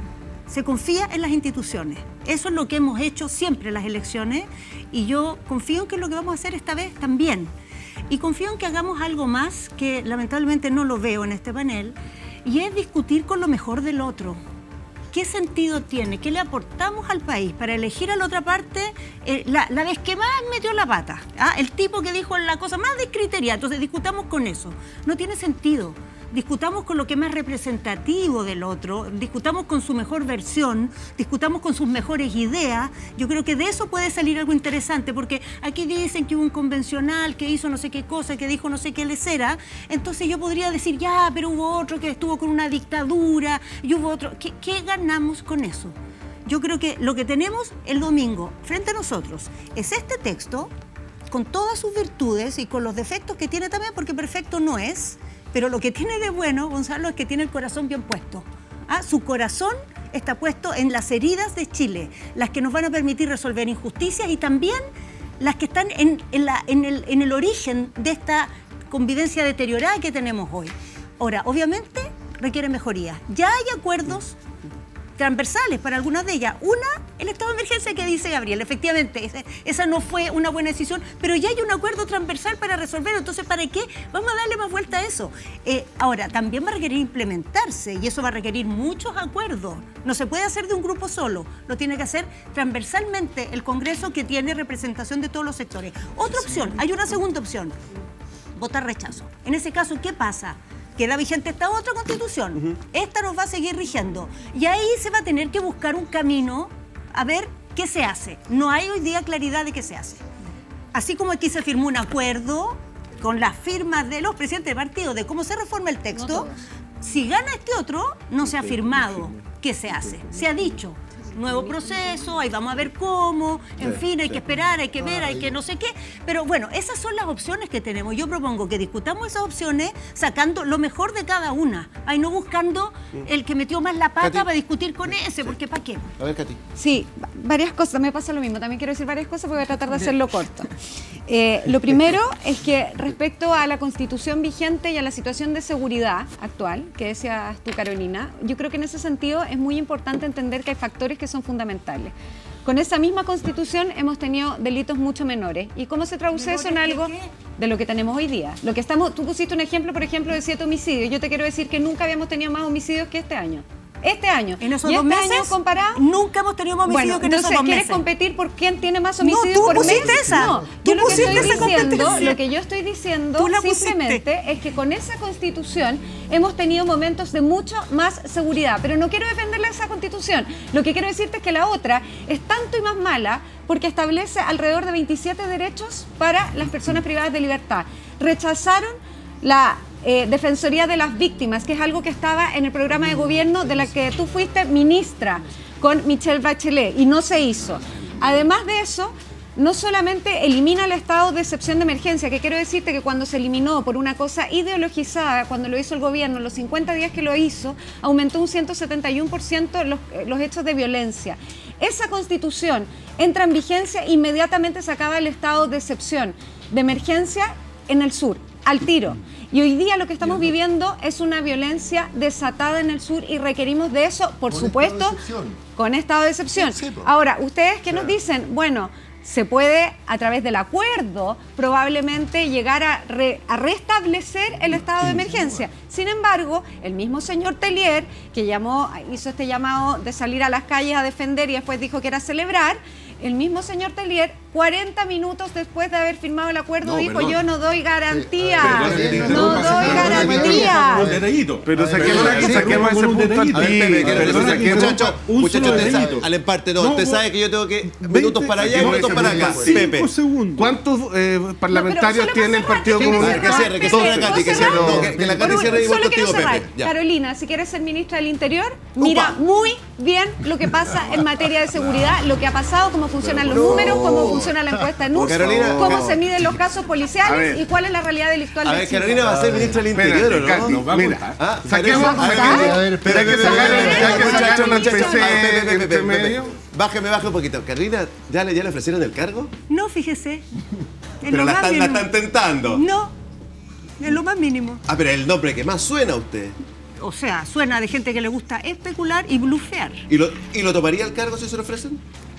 Se confía en las instituciones. Eso es lo que hemos hecho siempre en las elecciones y yo confío en que es lo que vamos a hacer esta vez también. Y confío en que hagamos algo más que lamentablemente no lo veo en este panel y es discutir con lo mejor del otro. ¿Qué sentido tiene? ¿Qué le aportamos al país para elegir a la otra parte eh, la, la vez que más metió la pata? ¿Ah? El tipo que dijo la cosa más descriteriada. Entonces discutamos con eso. No tiene sentido. Discutamos con lo que es más representativo del otro, discutamos con su mejor versión, discutamos con sus mejores ideas. Yo creo que de eso puede salir algo interesante, porque aquí dicen que hubo un convencional que hizo no sé qué cosa, que dijo no sé qué lesera. Entonces yo podría decir, ya, pero hubo otro que estuvo con una dictadura, y hubo otro. ¿Qué, qué ganamos con eso? Yo creo que lo que tenemos el domingo frente a nosotros es este texto, con todas sus virtudes y con los defectos que tiene también, porque perfecto no es. Pero lo que tiene de bueno, Gonzalo, es que tiene el corazón bien puesto. ¿Ah? Su corazón está puesto en las heridas de Chile, las que nos van a permitir resolver injusticias y también las que están en, en, la, en, el, en el origen de esta convivencia deteriorada que tenemos hoy. Ahora, obviamente, requiere mejoría. Ya hay acuerdos transversales para algunas de ellas. Una, el estado de emergencia que dice Gabriel, efectivamente, esa, esa no fue una buena decisión, pero ya hay un acuerdo transversal para resolverlo, entonces ¿para qué? Vamos a darle más vuelta a eso. Eh, ahora, también va a requerir implementarse y eso va a requerir muchos acuerdos. No se puede hacer de un grupo solo, lo tiene que hacer transversalmente el Congreso que tiene representación de todos los sectores. Otra opción, hay una segunda opción, votar rechazo. En ese caso, ¿qué pasa? Queda vigente esta otra constitución. Uh-huh. Esta nos va a seguir rigiendo. Y ahí se va a tener que buscar un camino a ver qué se hace. No hay hoy día claridad de qué se hace. Así como aquí se firmó un acuerdo con las firmas de los presidentes de partido de cómo se reforma el texto, no si gana este otro, no se ha firmado qué se hace. Se ha dicho. Nuevo proceso, ahí vamos a ver cómo, en sí, fin, hay sí. que esperar, hay que ver, hay que no sé qué. Pero bueno, esas son las opciones que tenemos. Yo propongo que discutamos esas opciones sacando lo mejor de cada una. Ahí no buscando el que metió más la pata Katy. Para discutir con ese, sí. porque ¿para qué? A ver, Katy. Sí, varias cosas, me pasa lo mismo. También quiero decir varias cosas, porque voy a tratar de hacerlo corto. Eh, lo primero es que respecto a la Constitución vigente y a la situación de seguridad actual, que decías tú, Carolina, yo creo que en ese sentido es muy importante entender que hay factores que son fundamentales. Con esa misma Constitución hemos tenido delitos mucho menores. ¿Y cómo se traduce eso en algo de lo que tenemos hoy día? Lo que estamos, tú pusiste un ejemplo, por ejemplo, de siete homicidios. Yo te quiero decir que nunca habíamos tenido más homicidios que este año. Este año. En esos y dos este meses, año comparado, nunca hemos tenido más homicidios bueno, que en esos dos meses. ¿quieres competir por quién tiene más homicidios no, tú por pusiste mes? Esa. No, tú yo lo que estoy esa diciendo, lo que yo estoy diciendo simplemente es que con esa Constitución hemos tenido momentos de mucho más seguridad, pero no quiero defenderle esa Constitución. Lo que quiero decirte es que la otra es tanto y más mala porque establece alrededor de veintisiete derechos para las personas privadas de libertad. Rechazaron la Eh, Defensoría de las Víctimas, que es algo que estaba en el programa de gobierno de la que tú fuiste ministra con Michelle Bachelet y no se hizo. Además de eso, no solamente elimina el estado de excepción de emergencia, que quiero decirte que cuando se eliminó por una cosa ideologizada, cuando lo hizo el gobierno, los cincuenta días que lo hizo, aumentó un ciento setenta y uno por ciento los, los hechos de violencia. Esa Constitución entra en vigencia, inmediatamente se acaba el estado de excepción de emergencia en el sur, al tiro. Y hoy día lo que estamos viviendo es una violencia desatada en el sur y requerimos de eso, por con supuesto, estado con estado de excepción. Sí, ahora, ustedes que claro. nos dicen, bueno, se puede a través del acuerdo probablemente llegar a, re, a restablecer el estado de emergencia. Sin embargo, el mismo señor Tellier, que llamó, hizo este llamado de salir a las calles a defender y después dijo que era celebrar, el mismo señor Tellier, cuarenta minutos después de haber firmado el acuerdo, no, dijo, perdón. yo no doy garantía, sí, ver, no doy garantía. Un detallito. Pero saquemos ese punto al Muchachos, muchachos, al emparte, no, usted sabe que yo tengo que minutos para allá y minutos para acá. Pepe. ¿Cuántos eh, parlamentarios no, tiene el Partido Comunista? Que cierre, que cierre la Katy, que cierre, que la Katy cierre y voy contigo, Pepe. Carolina, si quieres ser ministra del Interior, mira muy bien lo que pasa en materia de seguridad, lo que ha pasado, cómo funcionan los números, cómo funcionan funciona la encuesta en U S O, Carolina, cómo no. se miden los casos A policiales ver. y cuál es la realidad delictual A del ver, Chile. Carolina va a ser ministra del Interior, ¿o no? Katy, Nos va a mira, contar. Ah, saquemos, a ver, saquemos, a ver, espera, ya que espera, sacaron, espera, ya que muchacho, sacaron el muchacho. P C A ver, pepe, pepe, entre pepe, medio. Bájeme, bájeme un poquito. Carolina, ¿ya le, ya le ofrecieron el cargo? No, fíjese. Es Pero lo la más están, la mínimo. están tentando. No, es lo más mínimo. Ah, pero el nombre que más suena a usted. O sea, suena de gente que le gusta especular y blufear. ¿Y lo, ¿Y lo tomaría el cargo si se lo ofrecen?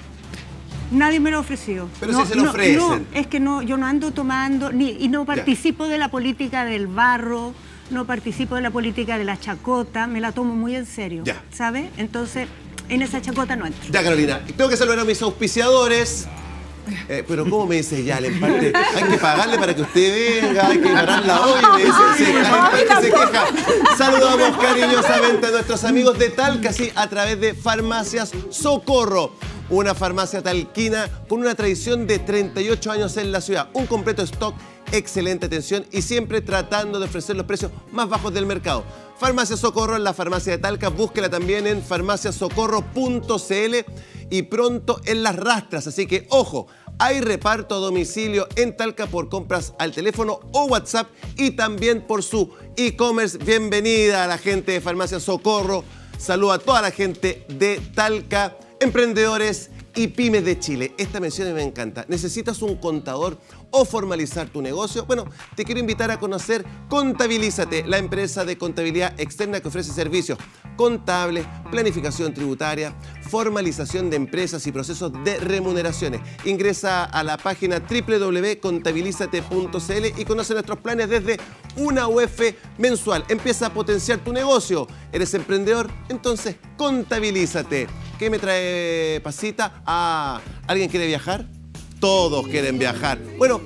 Nadie me lo ha ofrecido. Pero no, si se lo no, ofrecen. No, es que no, yo no ando tomando ni, y no participo de la política del barro, no participo de la política de la chacota, me la tomo muy en serio, Ya. ¿sabe? Entonces, en esa chacota no entro. Ya, Carolina, tengo que saludar a mis auspiciadores. Eh, pero ¿cómo me dice ya? El empate, hay que pagarle para que usted venga, hay que ganarla hoy. Me dice, sí, el empate se queja. Saludamos cariñosamente a nuestros amigos de Talca, sí, a través de Farmacias Socorro. Una farmacia talquina con una tradición de treinta y ocho años en la ciudad. Un completo stock, excelente atención y siempre tratando de ofrecer los precios más bajos del mercado. Farmacia Socorro en la farmacia de Talca, búsquela también en farmacia socorro punto c l y pronto en Las Rastras. Así que, ojo, hay reparto a domicilio en Talca por compras al teléfono o WhatsApp y también por su e-commerce. Bienvenida a la gente de Farmacia Socorro. Saludo a toda la gente de Talca, emprendedores y pymes de Chile. Esta mención me encanta. ¿Necesitas un contador o formalizar tu negocio? Bueno, te quiero invitar a conocer Contabilízate, la empresa de contabilidad externa que ofrece servicios contables, planificación tributaria, formalización de empresas y procesos de remuneraciones. Ingresa a la página doble u doble u doble u punto contabilizate punto c l y conoce nuestros planes desde una U F mensual. Empieza a potenciar tu negocio. ¿Eres emprendedor? Entonces, Contabilízate. ¿Qué me trae Pasita? Ah, ¿alguien quiere viajar? Todos quieren viajar. Bueno,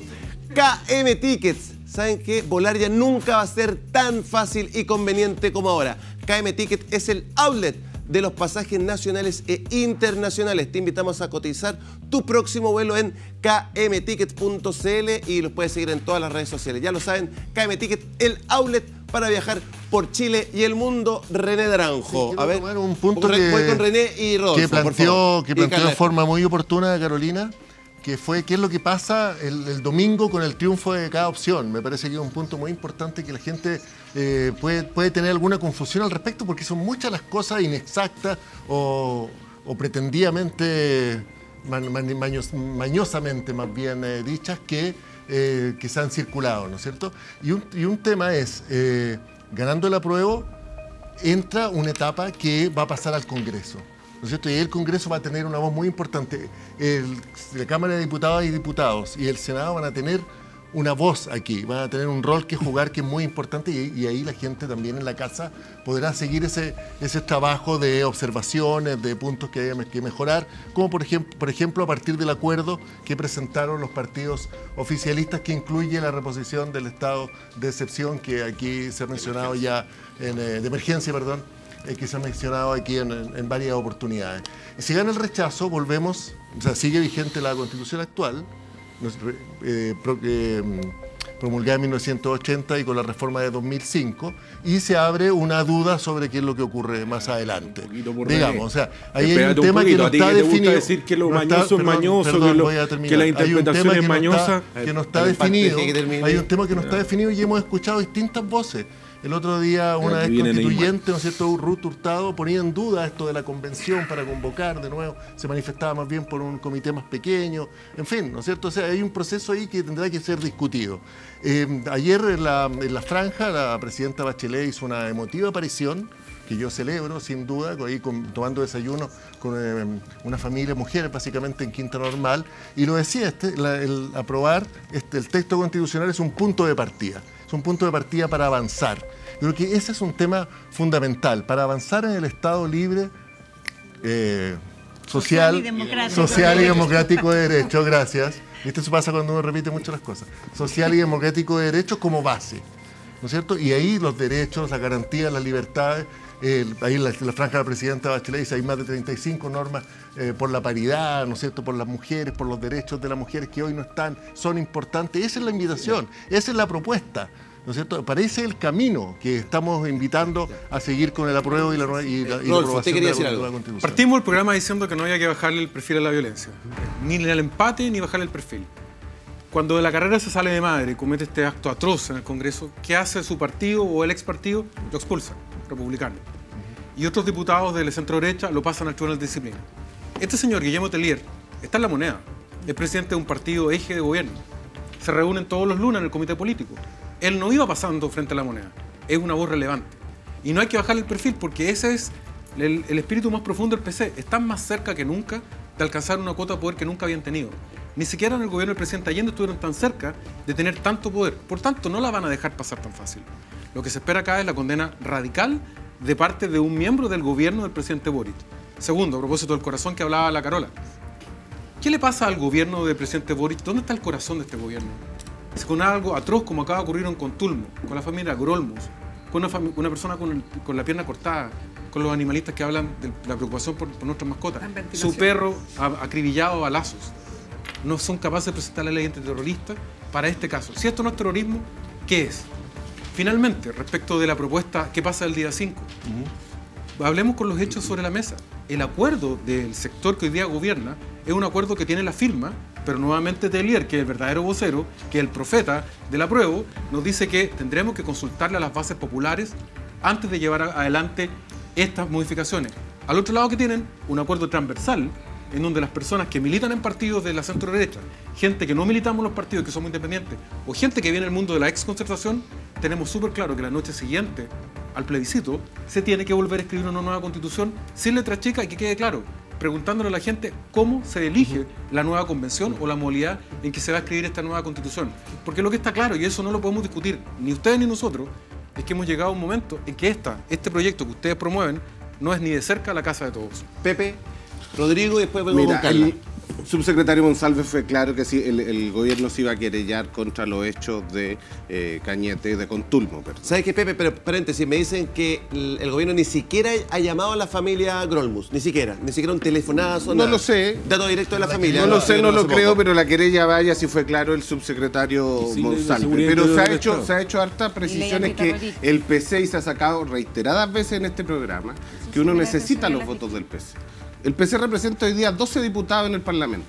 K M Tickets. ¿Saben qué? Volar ya nunca va a ser tan fácil y conveniente como ahora. K M Tickets es el outlet de los pasajes nacionales e internacionales. Te invitamos a cotizar tu próximo vuelo en k m tickets punto c l y los puedes seguir en todas las redes sociales. Ya lo saben, K M Tickets, el outlet para viajar por Chile y el mundo. René Naranjo. Sí, a ver, un punto voy que, con René y Rodolfo, que por planteó, favor. que Y planteó de Carla. forma muy oportuna Carolina, que fue qué es lo que pasa el, el domingo con el triunfo de cada opción. Me parece que es un punto muy importante que la gente eh, puede, puede tener alguna confusión al respecto, porque son muchas las cosas inexactas o, o pretendidamente, man, man, maños, mañosamente más bien eh, dichas, que, eh, que se han circulado, ¿no es cierto? Y un, y un tema es, eh, ganando el apruebo, entra una etapa que va a pasar al Congreso, ¿no es cierto? Y el Congreso va a tener una voz muy importante. El, la Cámara de Diputadas y Diputados y el Senado van a tener una voz aquí, van a tener un rol que jugar que es muy importante y, y ahí la gente también en la casa podrá seguir ese, ese trabajo de observaciones, de puntos que hay que mejorar, como por ejemplo, por ejemplo a partir del acuerdo que presentaron los partidos oficialistas que incluye la reposición del estado de excepción que aquí se ha mencionado ya, en, eh, de emergencia, perdón, eh, que se ha mencionado aquí en, en, en varias oportunidades. Y si gana el rechazo, volvemos, o sea, sigue vigente la Constitución actual, Eh, pro, eh, promulgada en mil novecientos ochenta y con la reforma de dos mil cinco, y se abre una duda sobre qué es lo que ocurre más adelante. Digamos, o sea, ahí hay un tema que no está definido. Decir que lo mañoso es mañoso, que, lo, que la interpretación es mañosa. Que no está definido. Hay un tema que no está definido y hemos escuchado distintas voces. El otro día una ex constituyente, ¿no es cierto?, Ruth Hurtado, ponía en duda esto de la convención para convocar de nuevo, se manifestaba más bien por un comité más pequeño, en fin, ¿no es cierto? O sea, hay un proceso ahí que tendrá que ser discutido. Eh, ayer en la, en la franja la presidenta Bachelet hizo una emotiva aparición, que yo celebro, sin duda, ahí con, tomando desayuno con eh, una familia de mujeres, básicamente en Quinta Normal, y lo decía, este, la, el aprobar este, el texto constitucional es un punto de partida. Es un punto de partida para avanzar. Creo que ese es un tema fundamental, para avanzar en el Estado libre, eh, social, social, y democrático, social y democrático de derecho, gracias. Esto se pasa cuando uno repite mucho las cosas. Social y democrático de derecho como base, ¿no es cierto? Y ahí los derechos, las garantías, las libertades, eh, ahí en la, la franja de la presidenta Bachelet dice hay más de treinta y cinco normas eh, por la paridad, ¿no es cierto?, por las mujeres, por los derechos de las mujeres que hoy no están, son importantes. Esa es la invitación, esa es la propuesta, ¿no ¿no es cierto? Parece el camino que estamos invitando a seguir con el apruebo y la, nueva- y la, y la Rolfo, aprobación usted quería de la decir algo. nueva Constitución. Partimos el programa diciendo que no había que bajarle el perfil a la violencia. Ni el empate ni bajarle el perfil. Cuando de la carrera se sale de madre y comete este acto atroz en el Congreso, ¿qué hace su partido o el ex partido? Lo expulsa, republicano. Y otros diputados de la centro derecha lo pasan al Tribunal de Disciplina. Este señor, Guillermo Tellier, está en La Moneda. Es presidente de un partido eje de gobierno. Se reúnen todos los lunes en el comité político. Él no iba pasando frente a La Moneda. Es una voz relevante. Y no hay que bajarle el perfil porque ese es el, el espíritu más profundo del P C. Están más cerca que nunca de alcanzar una cuota de poder que nunca habían tenido. Ni siquiera en el gobierno del presidente Allende estuvieron tan cerca de tener tanto poder. Por tanto, no la van a dejar pasar tan fácil. Lo que se espera acá es la condena radical de parte de un miembro del gobierno del presidente Boric. Segundo, a propósito del corazón que hablaba la Carola. ¿Qué le pasa al gobierno del presidente Boric? ¿Dónde está el corazón de este gobierno? Es con algo atroz como acaba de ocurrir en Contulmo, con la familia Grolmus, con una, fami- una persona con, el- con la pierna cortada, con los animalistas que hablan de la preocupación por, por nuestras mascotas. En ventilación. Su perro a- acribillado a balazos. No son capaces de presentar la ley antiterrorista para este caso. Si esto no es terrorismo, ¿qué es? Finalmente, respecto de la propuesta, ¿qué pasa el día cinco? Hablemos con los hechos sobre la mesa. El acuerdo del sector que hoy día gobierna es un acuerdo que tiene la firma, pero nuevamente Tellier, que es el verdadero vocero, que es el profeta del apruebo, nos dice que tendremos que consultarle a las bases populares antes de llevar a- adelante estas modificaciones. Al otro lado que tienen un acuerdo transversal en donde las personas que militan en partidos de la centro derecha, gente que no militamos en los partidos, que somos independientes, o gente que viene del mundo de la exconcertación, tenemos súper claro que la noche siguiente al plebiscito se tiene que volver a escribir una nueva constitución sin letra chica y que quede claro, preguntándole a la gente cómo se elige la nueva convención o la modalidad en que se va a escribir esta nueva constitución. Porque lo que está claro, y eso no lo podemos discutir ni ustedes ni nosotros, es que hemos llegado a un momento en que esta, este proyecto que ustedes promueven no es ni de cerca la casa de todos. Pepe, Rodrigo y después vengo Mira, con Carla. el subsecretario Monsalve fue claro que sí, el, el gobierno se iba a querellar contra los hechos de eh, Cañete, de Contulmo. Perdón. ¿Sabes qué, Pepe? Pero paréntesis, me dicen que el, el gobierno ni siquiera ha llamado a la familia Grolmus, ni siquiera, ni siquiera un telefonazo, No nada. lo sé. Dato directo de la familia. No lo sé, no lo hace creo, poco. pero la querella vaya, si fue claro el subsecretario Y sí, la Monsalve. seguridad Pero se interior ha, del hecho, Estado. se ha hecho hartas precisiones que antiterrorista. el P C y se ha sacado reiteradas veces en este programa que uno necesita los votos del P C. El P C representa hoy día doce diputados en el Parlamento.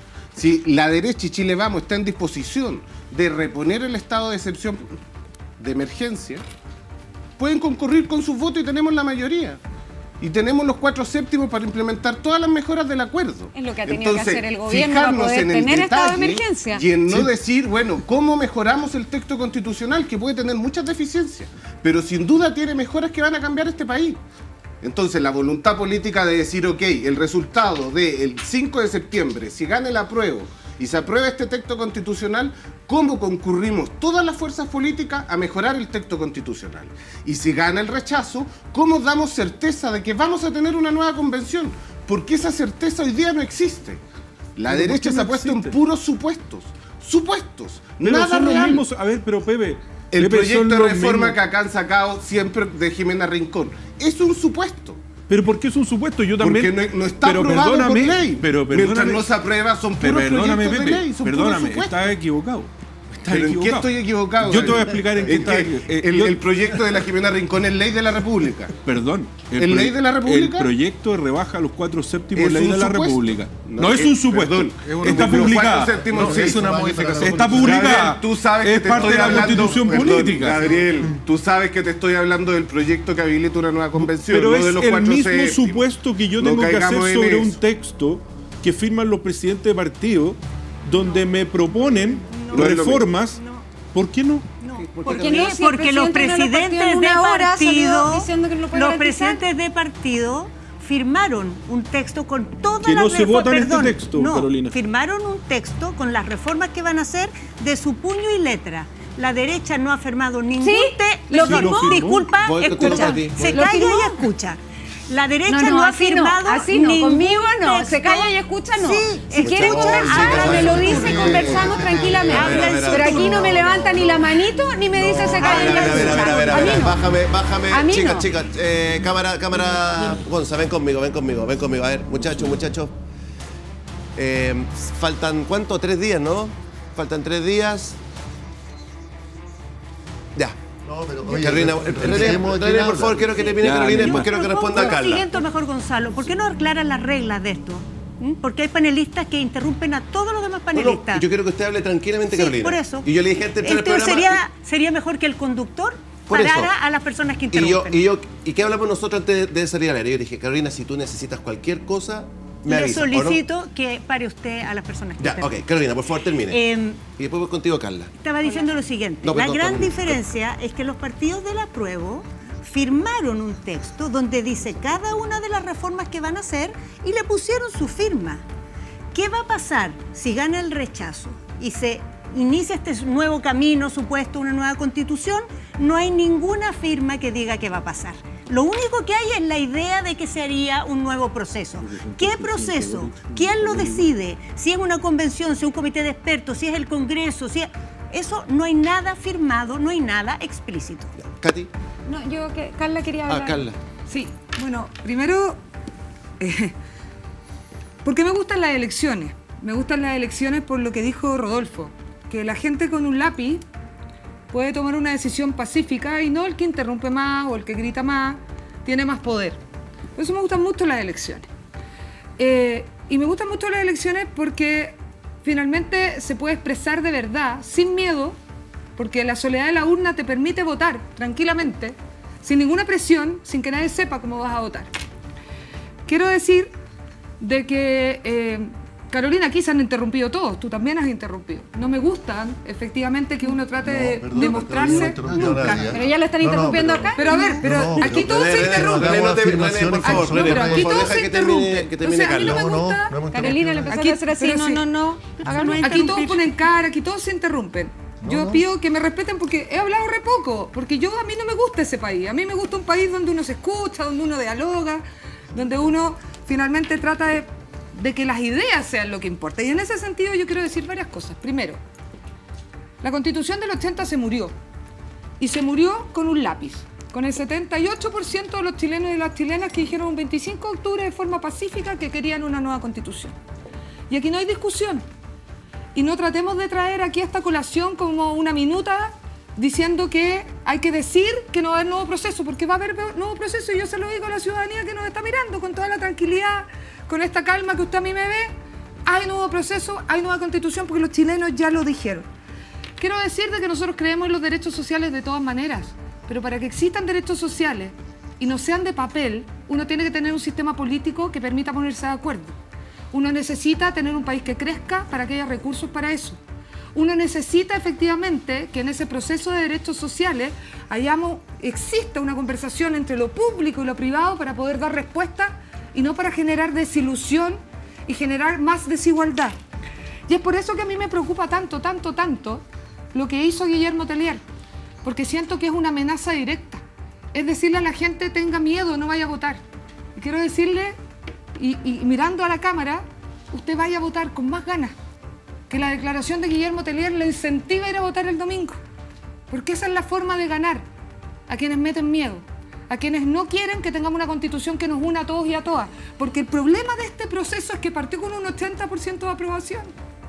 Si la derecha y Chile Vamos está en disposición de reponer el estado de excepción de emergencia, pueden concurrir con sus votos y tenemos la mayoría. Y tenemos los cuatro séptimos para implementar todas las mejoras del acuerdo. Es lo que ha tenido que hacer el gobierno fijarnos para poder en el tener estado de detalle emergencia. Y en no decir, bueno, ¿cómo mejoramos el texto constitucional? Que puede tener muchas deficiencias, pero sin duda tiene mejoras que van a cambiar este país. Entonces, la voluntad política de decir, ok, el resultado del cinco de septiembre, si gana el apruebo y se aprueba este texto constitucional, ¿cómo concurrimos todas las fuerzas políticas a mejorar el texto constitucional? Y si gana el rechazo, ¿cómo damos certeza de que vamos a tener una nueva convención? Porque esa certeza hoy día no existe. La ¿Pero por derecha qué se no ha puesto en existe? puros supuestos. Supuestos. Pero Nada son los real. mismos. A ver, pero Pepe. El Pepe, proyecto son de los reforma mismos. que acá han sacado siempre de Jimena Rincón es un supuesto. Pero ¿por qué es un supuesto? Yo también. Porque no, no está pero aprobado perdóname, por ley. Pero Mientras perdóname. no se aprueba, son Pero puros perdóname, proyectos Pepe. de ley, son Perdóname, puros supuestos. estás equivocado. Estás ¿Pero en qué equivocado. estoy equivocado? Yo te voy a explicar en qué Es está- que eh, el, yo- el proyecto de la Jimena Rincón es ley de la República. Perdón. ¿En proye- ley de la República? El proyecto de rebaja a los cuatro séptimos ¿Es ley un de la supuesto? República. No, No, es es- un supuesto. perdón, es una- Está los publicada. cuatro séptimos, No, sí. es una modificación. Está publicada. Gabriel, tú sabes es que te parte estoy de la hablando, constitución perdón, política. Gabriel, tú sabes que te estoy hablando del proyecto que habilita una nueva convención, Pero no es de los el cuatro mismo séptimos. supuesto que yo No tengo que hacer caigamos en sobre un eso. texto que firman los presidentes de partido donde me proponen No es lo reformas. ¿Por qué no? ¿Por qué qué no? no? Si el Porque los presidente de los partidos presidentes en de una hora salió partido, diciendo que no lo puede los garantizar. presidentes de partido firmaron un texto con todas Que no las se reformas. vota en este Perdón, texto, no, Carolina. firmaron un texto con las reformas que van a hacer de su puño y letra. La derecha no ha firmado ningún Sí, texto. lo Sí, lo firmó. Disculpa, Voy contigo, escucha. Pati. Se ¿Lo calla firmó? y escucha. La derecha No, no, no, ha así no, firmado así no, ningún conmigo no, texto. se calla y escucha no. Sí, Si quiere escucha, conversar, habla me en lo su dice y turno. conversamos tranquilamente. Habla en su Pero aquí no turno. me levanta ni la manito ni me dice se A calla ver, y a ver, a ver, a ver, a ver, a escucha. ver, A mí no. bájame, bájame, A mí chicas, no. chicas, eh, cámara, cámara, Gonza, ven conmigo, ven conmigo, ven conmigo, a ver, muchachos, muchachos, eh, faltan, ¿cuánto? Tres días, ¿no? Faltan tres días, ya, No, pero oye, Carolina, René, por favor, quiero que termine Carolina y después quiero que responda a Carla. Lo siguiente, mejor Gonzalo, ¿por qué no aclaran las reglas de esto? ¿Mm? Porque hay panelistas que interrumpen a todos los demás panelistas. No, no, yo quiero que usted hable tranquilamente, sí, Carolina. Por eso. Y yo le dije antes del programa... Sería, sería mejor que el conductor por parara eso. a las personas que Y yo, interrumpen. y yo, ¿y qué hablamos nosotros antes de salir al aire? Yo dije, Carolina, si tú necesitas cualquier cosa, me Le avisa, solicito no? que pare usted a las personas que Ya, interrumpen. ok, Carolina, por favor, termine. Eh, y después voy contigo, Carla. Estaba diciendo lo siguiente. No, la perdón, gran perdón. diferencia es que los partidos del apruebo firmaron un texto donde dice cada una de las reformas que van a hacer y le pusieron su firma. ¿Qué va a pasar si gana el rechazo y se inicia este nuevo camino supuesto, una nueva constitución? No hay ninguna firma que diga qué va a pasar. Lo único que hay es la idea de que se haría un nuevo proceso. ¿Qué proceso? ¿Quién lo decide? Si es una convención, si es un comité de expertos, si es el Congreso, si es... Eso no hay nada firmado, no hay nada explícito. Katy. No, yo que Carla quería hablar. Ah, Carla. Sí, bueno, primero, eh, ¿por qué me gustan las elecciones? Me gustan las elecciones por lo que dijo Rodolfo, que la gente con un lápiz puede tomar una decisión pacífica y no el que interrumpe más o el que grita más tiene más poder. Por eso me gustan mucho las elecciones. Eh, y me gustan mucho las elecciones porque finalmente se puede expresar de verdad, sin miedo, porque la soledad de la urna te permite votar tranquilamente, sin ninguna presión, sin que nadie sepa cómo vas a votar. Quiero decir de que... Eh, Carolina, aquí se han interrumpido todos, tú también has interrumpido. No me gustan, efectivamente, que uno trate No, de perdón, demostrarse pero yo no nunca. nadie, ¿eh? Pero ya lo están No, no, interrumpiendo pero- acá. Pero a ver, pero No, aquí pero- todos se René, René, interrumpen. René, no te- René, por afirmaciones favor, que son René, pero por aquí favor, todos deja se que termine, interrumpen. que termine Entonces, a mí no Carla. me No, no, gusta. no hemos Carolina le interrumpido empezó Aquí- a hacer así, pero no, sí. no, no. Hágalo Aquí interrumpir. todos ponen cara, aquí todos se interrumpen. No, Yo no. pido que me respeten porque he hablado re poco, porque yo a mí no me gusta ese país. A mí me gusta un país donde uno se escucha, donde uno dialoga, donde uno finalmente trata de, de que las ideas sean lo que importa. Y en ese sentido yo quiero decir varias cosas. Primero, la Constitución del ochenta se murió. Y se murió con un lápiz. Con el setenta y ocho por ciento de los chilenos y las chilenas que dijeron un veinticinco de octubre de forma pacífica que querían una nueva Constitución. Y aquí no hay discusión. Y no tratemos de traer aquí a esta colación como una minuta diciendo que hay que decir que no va a haber nuevo proceso, porque va a haber nuevo proceso y yo se lo digo a la ciudadanía que nos está mirando con toda la tranquilidad, con esta calma que usted a mí me ve. Hay nuevo proceso, hay nueva Constitución porque los chilenos ya lo dijeron. Quiero decirte que nosotros creemos en los derechos sociales de todas maneras, pero para que existan derechos sociales y no sean de papel, uno tiene que tener un sistema político que permita ponerse de acuerdo. Uno necesita tener un país que crezca para que haya recursos para eso. Uno necesita efectivamente que en ese proceso de derechos sociales hayamos, exista una conversación entre lo público y lo privado para poder dar respuesta y no para generar desilusión y generar más desigualdad. Y es por eso que a mí me preocupa tanto, tanto, tanto lo que hizo Guillermo Tellier, porque siento que es una amenaza directa. Es decirle a la gente, tenga miedo, no vaya a votar. Y quiero decirle, y, y mirando a la cámara, usted vaya a votar con más ganas, que la declaración de Guillermo Tellier le incentiva a ir a votar el domingo, porque esa es la forma de ganar a quienes meten miedo, a quienes no quieren que tengamos una constitución que nos una a todos y a todas, porque el problema de este proceso es que partió con un ochenta por ciento de aprobación.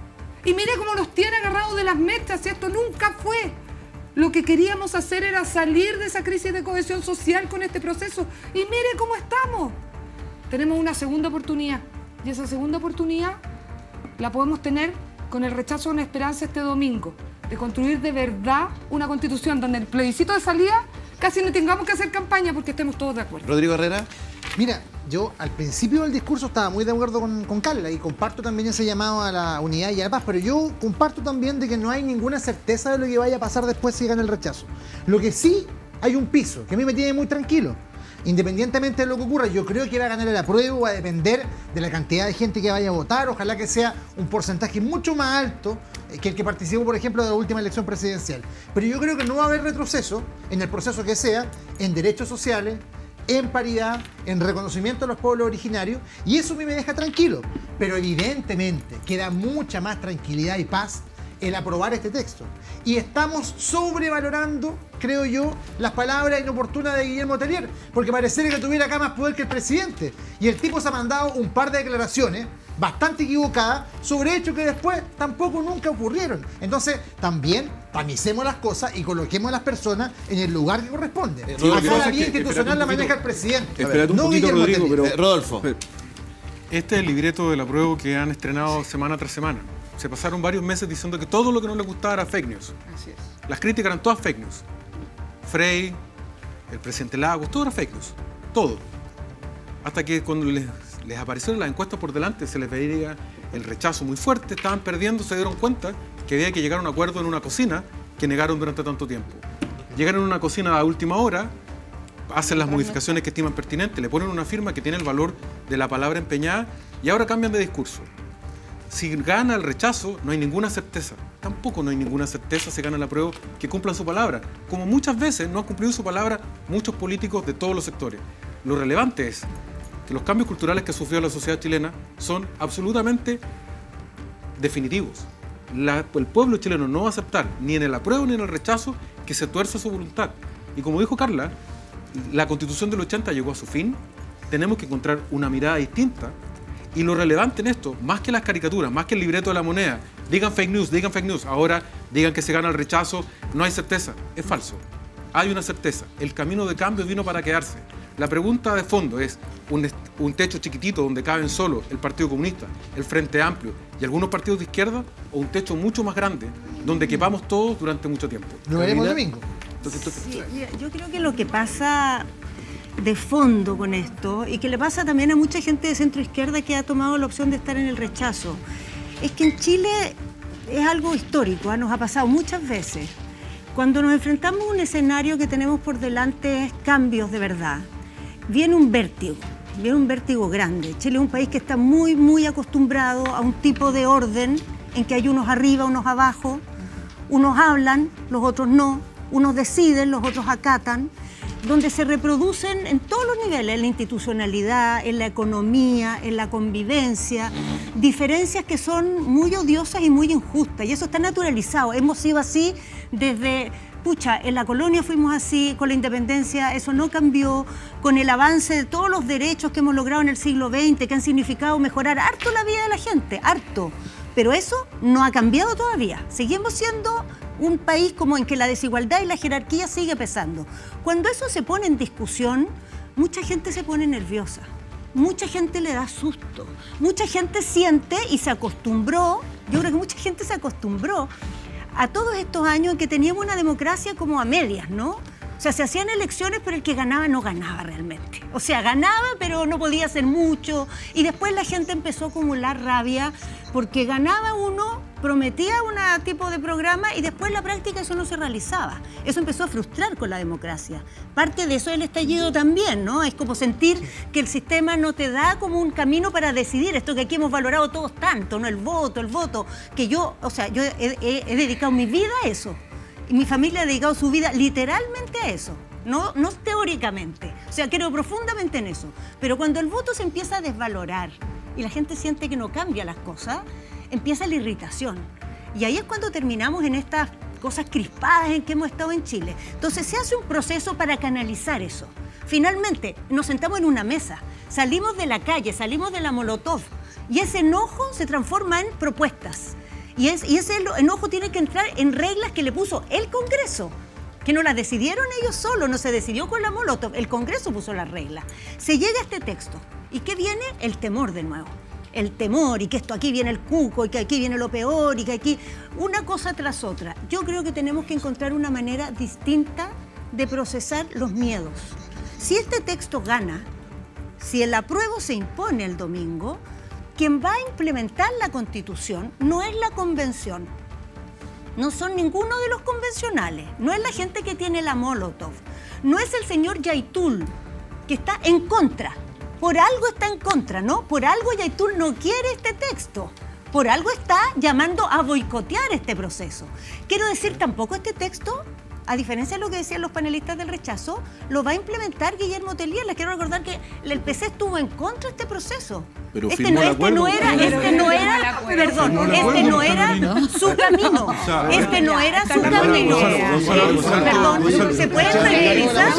Y mire cómo nos tiene agarrados de las mechas, y esto nunca fue. Lo que queríamos hacer era salir de esa crisis de cohesión social con este proceso. Y mire cómo estamos. Tenemos una segunda oportunidad. Y esa segunda oportunidad la podemos tener con el rechazo a una esperanza este domingo, de construir de verdad una constitución donde el plebiscito de salida casi no tengamos que hacer campaña porque estemos todos de acuerdo. Rodrigo Herrera. Mira, yo al principio del discurso estaba muy de acuerdo con, con Carla y comparto también ese llamado a la unidad y a la paz, pero yo comparto también de que no hay ninguna certeza de lo que vaya a pasar después si gana el rechazo. Lo que sí hay un piso, que a mí me tiene muy tranquilo. Independientemente de lo que ocurra, yo creo que va a ganar el apruebo, va a depender de la cantidad de gente que vaya a votar, ojalá que sea un porcentaje mucho más alto que el que participó, por ejemplo, de la última elección presidencial. Pero yo creo que no va a haber retroceso en el proceso que sea, en derechos sociales, en paridad, en reconocimiento a los pueblos originarios, y eso a mí me deja tranquilo. Pero evidentemente queda mucha más tranquilidad y paz el aprobar este texto. Y estamos sobrevalorando, creo yo, las palabras inoportunas de Guillermo Tellier, porque parecería que tuviera acá más poder que el presidente. Y el tipo se ha mandado un par de declaraciones bastante equivocadas sobre hechos que después tampoco nunca ocurrieron. Entonces, también tamicemos las cosas y coloquemos a las personas en el lugar que corresponde. Sí, lo que Acá pasa la es vía que- institucional la espérate un maneja el poquito. presidente. Espérate un no poquito, Guillermo Rodrigo, Tellier. pero... Eh, Rodolfo. Este es el libreto del apruebo que han estrenado semana tras semana. Se pasaron varios meses diciendo que todo lo que no les gustaba era fake news. Así es. Las críticas eran todas fake news. Frey, el presidente Lagos, todo era fake news. Todo. Hasta que cuando les, les aparecieron las encuestas por delante, se les veía el rechazo muy fuerte, estaban perdiendo, se dieron cuenta que había que llegar a un acuerdo en una cocina que negaron durante tanto tiempo. Llegaron a una cocina a última hora, hacen las modificaciones que estiman pertinentes, le ponen una firma que tiene el valor de la palabra empeñada y ahora cambian de discurso. Si gana el rechazo, no hay ninguna certeza. Tampoco no hay ninguna certeza si gana el apruebo que cumplan su palabra. Como muchas veces no han cumplido su palabra muchos políticos de todos los sectores. Lo relevante es que los cambios culturales que ha sufrido la sociedad chilena son absolutamente definitivos. La- el pueblo chileno no va a aceptar ni en el apruebo ni en el rechazo que se tuerza su voluntad. Y como dijo Carla, la Constitución del ochenta llegó a su fin, tenemos que encontrar una mirada distinta. Y lo relevante en esto, más que las caricaturas, más que el libreto de la moneda, digan fake news, digan fake news, ahora digan que se gana el rechazo, no hay certeza, es falso. Hay una certeza, el camino de cambio vino para quedarse. La pregunta de fondo es, un, est- un techo chiquitito donde caben solo el Partido Comunista, el Frente Amplio y algunos partidos de izquierda, o un techo mucho más grande donde quepamos todos durante mucho tiempo. Lo veremos el domingo. Entonces, entonces, Sí, mira, yo creo que lo que pasa de fondo con esto, y que le pasa también a mucha gente de centro izquierda que ha tomado la opción de estar en el rechazo, es que en Chile es algo histórico, ¿ah? Nos ha pasado muchas veces. Cuando nos enfrentamos a un escenario que tenemos por delante cambios de verdad, viene un vértigo, viene un vértigo grande. Chile es un país que está muy, muy acostumbrado a un tipo de orden en que hay unos arriba, unos abajo, unos hablan, los otros no, unos deciden, los otros acatan, donde se reproducen en todos los niveles, en la institucionalidad, en la economía, en la convivencia, diferencias que son muy odiosas y muy injustas, y eso está naturalizado. Hemos sido así desde, pucha, en la colonia fuimos así, con la independencia eso no cambió, con el avance de todos los derechos que hemos logrado en el siglo veinte, que han significado mejorar harto la vida de la gente, harto. Pero eso no ha cambiado todavía. Seguimos siendo un país como en que la desigualdad y la jerarquía sigue pesando. Cuando eso se pone en discusión, mucha gente se pone nerviosa, mucha gente le da susto, mucha gente siente y se acostumbró, yo creo que mucha gente se acostumbró a todos estos años en que teníamos una democracia como a medias, ¿no? O sea, se hacían elecciones, pero el que ganaba no ganaba realmente. O sea, ganaba, pero no podía hacer mucho. Y después la gente empezó a acumular rabia porque ganaba uno, prometía un tipo de programa y después en la práctica eso no se realizaba. Eso empezó a frustrar con la democracia. Parte de eso es el estallido también, ¿no? Es como sentir que el sistema no te da como un camino para decidir. Esto que aquí hemos valorado todos tanto, ¿no? El voto, el voto. Que yo, o sea, yo he, he- he dedicado mi vida a eso. Y mi familia ha dedicado su vida literalmente a eso, no, no teóricamente. O sea, creo profundamente en eso. Pero cuando el voto se empieza a desvalorar y la gente siente que no cambia las cosas, empieza la irritación. Y ahí es cuando terminamos en estas cosas crispadas en que hemos estado en Chile. Entonces se hace un proceso para canalizar eso. Finalmente, nos sentamos en una mesa, salimos de la calle, salimos de la Molotov y ese enojo se transforma en propuestas. Y, es, y ese enojo tiene que entrar en reglas que le puso el Congreso, que no las decidieron ellos solos, no se decidió con la Molotov, el Congreso puso las reglas. Se llega a este texto, ¿y qué viene? El temor de nuevo. El temor, y que esto aquí viene el cuco, y que aquí viene lo peor, y que aquí... Una cosa tras otra. Yo creo que tenemos que encontrar una manera distinta de procesar los miedos. Si este texto gana, si el apruebo se impone el domingo, quien va a implementar la Constitución no es la Convención, no son ninguno de los convencionales, no es la gente que tiene la Molotov, no es el señor Yaitul, que está en contra. Por algo está en contra, ¿no? Por algo Yaitul no quiere este texto. Por algo está llamando a boicotear este proceso. Quiero decir, tampoco este texto, a diferencia de lo que decían los panelistas del rechazo, lo va a implementar Guillermo Tellier. Les quiero recordar que el P C estuvo en contra de este proceso. Pero este firmó no, el este no acuerdo. era, este no era, perdón, Firmó el este acuerdo, no era su camino. Este no era su camino. Perdón, ¿se pueden tranquilizar?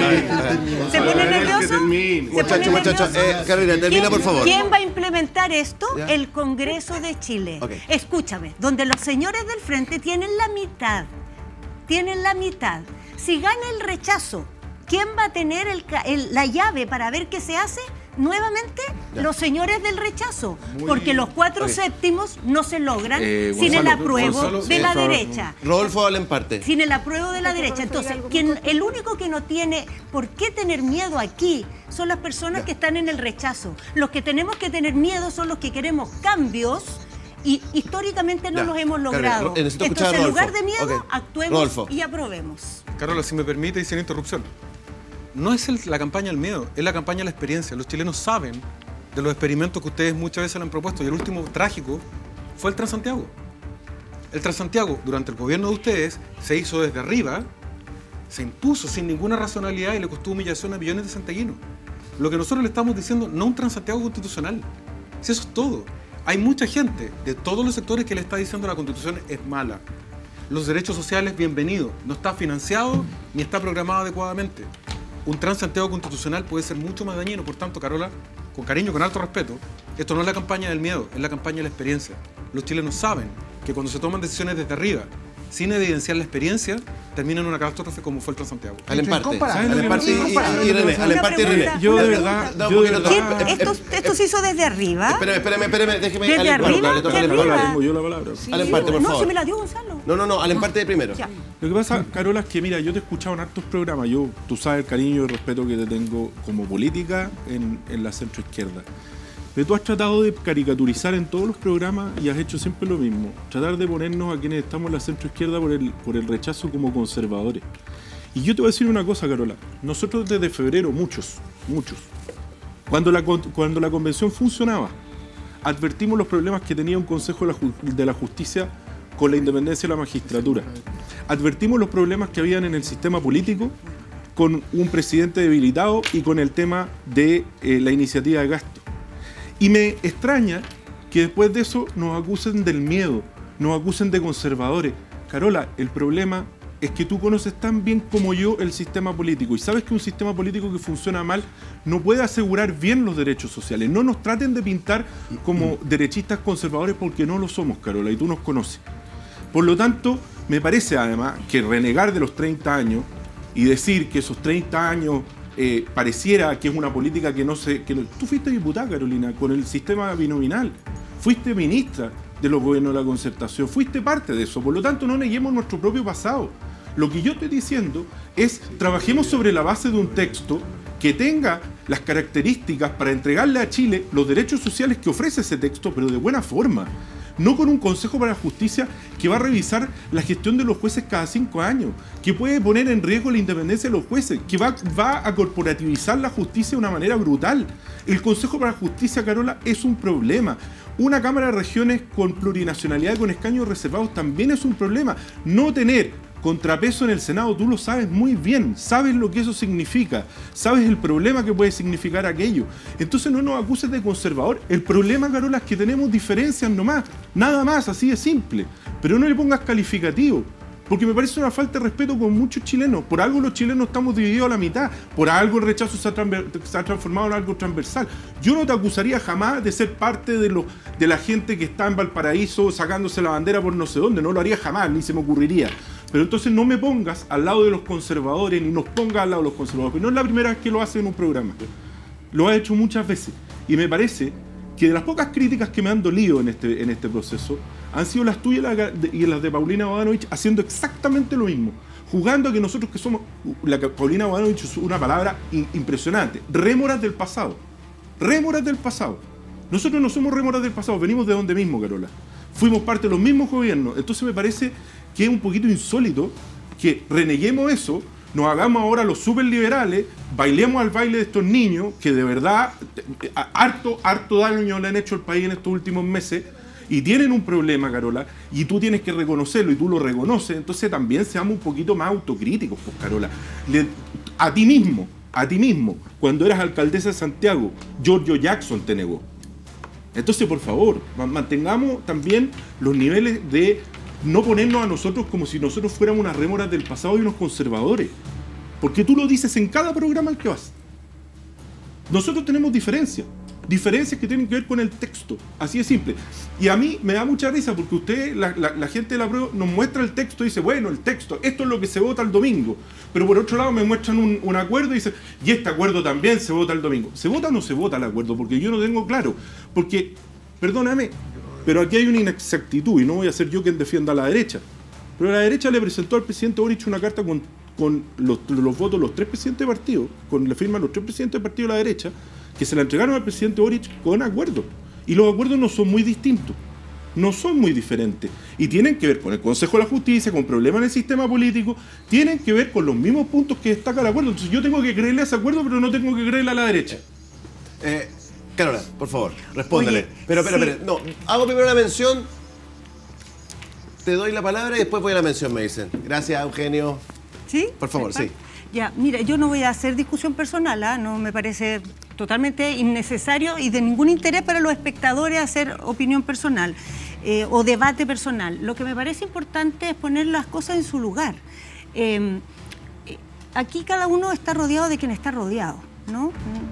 ¿Se ponen nerviosos? Muchachos, muchachos, eh, Carolina, termina por favor. ¿Quién va a implementar esto? ¿Ya? El Congreso de Chile. Ok. Escúchame, donde los señores del frente tienen la mitad tienen la mitad. Si gana el rechazo, ¿quién va a tener el, el, la llave para ver qué se hace? Nuevamente, ya. Los señores del rechazo, Muy porque los cuatro okay. séptimos no se logran eh, sin Gonzalo, el apruebo Gonzalo, de la favor, derecha. Rodolfo habla en parte. Sin el apruebo de la es derecha. Entonces, quien, el único que no tiene por qué tener miedo aquí son las personas ya. que están en el rechazo. Los que tenemos que tener miedo son los que queremos cambios y históricamente no ya. los hemos logrado. Carolina, Entonces, en lugar de miedo, okay. actuemos Rodolfo. y aprobemos. Carola, si me permite y sin interrupción. No es el, la campaña del miedo, es la campaña de la experiencia. Los chilenos saben de los experimentos que ustedes muchas veces le han propuesto y el último trágico fue el Transantiago. El Transantiago, durante el gobierno de ustedes, se hizo desde arriba, se impuso sin ninguna racionalidad y le costó humillación a millones de santiaguinos. Lo que nosotros le estamos diciendo, no un Transantiago constitucional. Si eso es todo. Hay mucha gente de todos los sectores que le está diciendo la Constitución es mala. Los derechos sociales, bienvenidos. No está financiado ni está programado adecuadamente. Un Transantiago constitucional puede ser mucho más dañino. Por tanto, Carola, con cariño, con alto respeto, esto no es la campaña del miedo, es la campaña de la experiencia. Los chilenos saben que cuando se toman decisiones desde arriba, sin evidenciar la experiencia, termina en una catástrofe como fue el Transantiago. Al emparte. Al emparte y René. Al emparte y René. Yo de verdad... Yo de verdad... ¿Esto, ¿Esto se hizo desde arriba? Espérame, espérame, espérame. Déjeme... ¿Desde arriba? ¿Desde arriba? Tengo yo la palabra. Al emparte, por favor. No, se me la dio Gonzalo. No, no, no. Al emparte de primero. Ya. Lo que pasa, Carola, es que mira, yo te he escuchado en hartos programas. Yo, tú sabes el cariño y el respeto que te tengo como política en, en la centroizquierda. Pero tú has tratado de caricaturizar en todos los programas y has hecho siempre lo mismo. Tratar de ponernos a quienes estamos en la centroizquierda por el, por el rechazo como conservadores. Y yo te voy a decir una cosa, Carola. Nosotros desde febrero, muchos, muchos, cuando la, cuando la convención funcionaba, advertimos los problemas que tenía un Consejo de la Justicia con la independencia de la magistratura. Advertimos los problemas que habían en el sistema político con un presidente debilitado y con el tema de eh, la iniciativa de gasto. Y me extraña que después de eso nos acusen del miedo, nos acusen de conservadores. Carola, el problema es que tú conoces tan bien como yo el sistema político y sabes que un sistema político que funciona mal no puede asegurar bien los derechos sociales. No nos traten de pintar como derechistas conservadores porque no lo somos, Carola, y tú nos conoces. Por lo tanto, me parece además que renegar de los treinta años y decir que esos treinta años eh, pareciera que es una política que no se... Que no, tú fuiste diputada, Carolina, con el sistema binominal, fuiste ministra de los gobiernos de la concertación, fuiste parte de eso, por lo tanto no neguemos nuestro propio pasado. Lo que yo estoy diciendo es, trabajemos sobre la base de un texto que tenga las características para entregarle a Chile los derechos sociales que ofrece ese texto, pero de buena forma. No con un Consejo para la Justicia que va a revisar la gestión de los jueces cada cinco años, que puede poner en riesgo la independencia de los jueces, que va, va a corporativizar la justicia de una manera brutal. El Consejo para la Justicia, Carola, es un problema. Una Cámara de Regiones con plurinacionalidad y con escaños reservados también es un problema. No tener contrapeso en el Senado, tú lo sabes muy bien, sabes lo que eso significa, sabes el problema que puede significar aquello. Entonces no nos acuses de conservador. El problema, Carola, es que tenemos diferencias nomás, nada más, así de simple. Pero no le pongas calificativo, porque me parece una falta de respeto con muchos chilenos. Por algo los chilenos estamos divididos a la mitad, por algo el rechazo se ha, se ha transformado en algo transversal. Yo no te acusaría jamás de ser parte de, lo, de la gente que está en Valparaíso sacándose la bandera por no sé dónde, no lo haría jamás, ni se me ocurriría. Pero entonces no me pongas al lado de los conservadores, ni nos pongas al lado de los conservadores, porque no es la primera vez que lo hace en un programa. Lo ha hecho muchas veces. Y me parece que de las pocas críticas que me han dolido en este, en este proceso, han sido las tuyas y las de Paulina Bodanovich haciendo exactamente lo mismo. Jugando a que nosotros que somos... La Paulina Bodanovich es una palabra impresionante. Rémoras del pasado. Rémoras del pasado. Nosotros no somos rémoras del pasado, venimos de donde mismo, Carola. Fuimos parte de los mismos gobiernos. Entonces me parece que es un poquito insólito que reneguemos eso, nos hagamos ahora los superliberales, bailemos al baile de estos niños que de verdad harto, harto daño le han hecho al país en estos últimos meses y tienen un problema, Carola, y tú tienes que reconocerlo y tú lo reconoces. Entonces también seamos un poquito más autocríticos, pues, Carola. Le, a ti mismo, a ti mismo, cuando eras alcaldesa de Santiago, Giorgio Jackson te negó. Entonces, por favor, mantengamos también los niveles de no ponernos a nosotros como si nosotros fuéramos unas rémoras del pasado y unos conservadores. Porque tú lo dices en cada programa al que vas. Nosotros tenemos diferencias, diferencias que tienen que ver con el texto, así de simple. Y a mí me da mucha risa porque usted, la, la, la gente de la prueba, nos muestra el texto y dice, bueno, el texto, esto es lo que se vota el domingo. Pero por otro lado me muestran un, un acuerdo y dicen, y este acuerdo también se vota el domingo. ¿Se vota o no se vota el acuerdo? Porque yo no tengo claro. Porque, perdóname, pero aquí hay una inexactitud y no voy a ser yo quien defienda a la derecha. Pero la derecha le presentó al presidente Boric una carta con, con los, los votos de los tres presidentes de partido, con la firma de los tres presidentes de partido de la derecha, que se la entregaron al presidente Boric con acuerdo. Y los acuerdos no son muy distintos, no son muy diferentes. Y tienen que ver con el Consejo de la Justicia, con problemas en el sistema político, tienen que ver con los mismos puntos que destaca el acuerdo. Entonces yo tengo que creerle a ese acuerdo, pero no tengo que creerle a la derecha. Eh, Carola, por favor, respóndele. Oye, pero, pero, sí. pero, no, hago primero la mención, te doy la palabra y después voy a la mención, me dicen. Gracias, Eugenio. ¿Sí? Por favor, sí. Ya, mira, yo no voy a hacer discusión personal, ¿ah? No me parece totalmente innecesario y de ningún interés para los espectadores hacer opinión personal eh, o debate personal. Lo que me parece importante es poner las cosas en su lugar. Eh, aquí cada uno está rodeado de quien está rodeado, ¿no?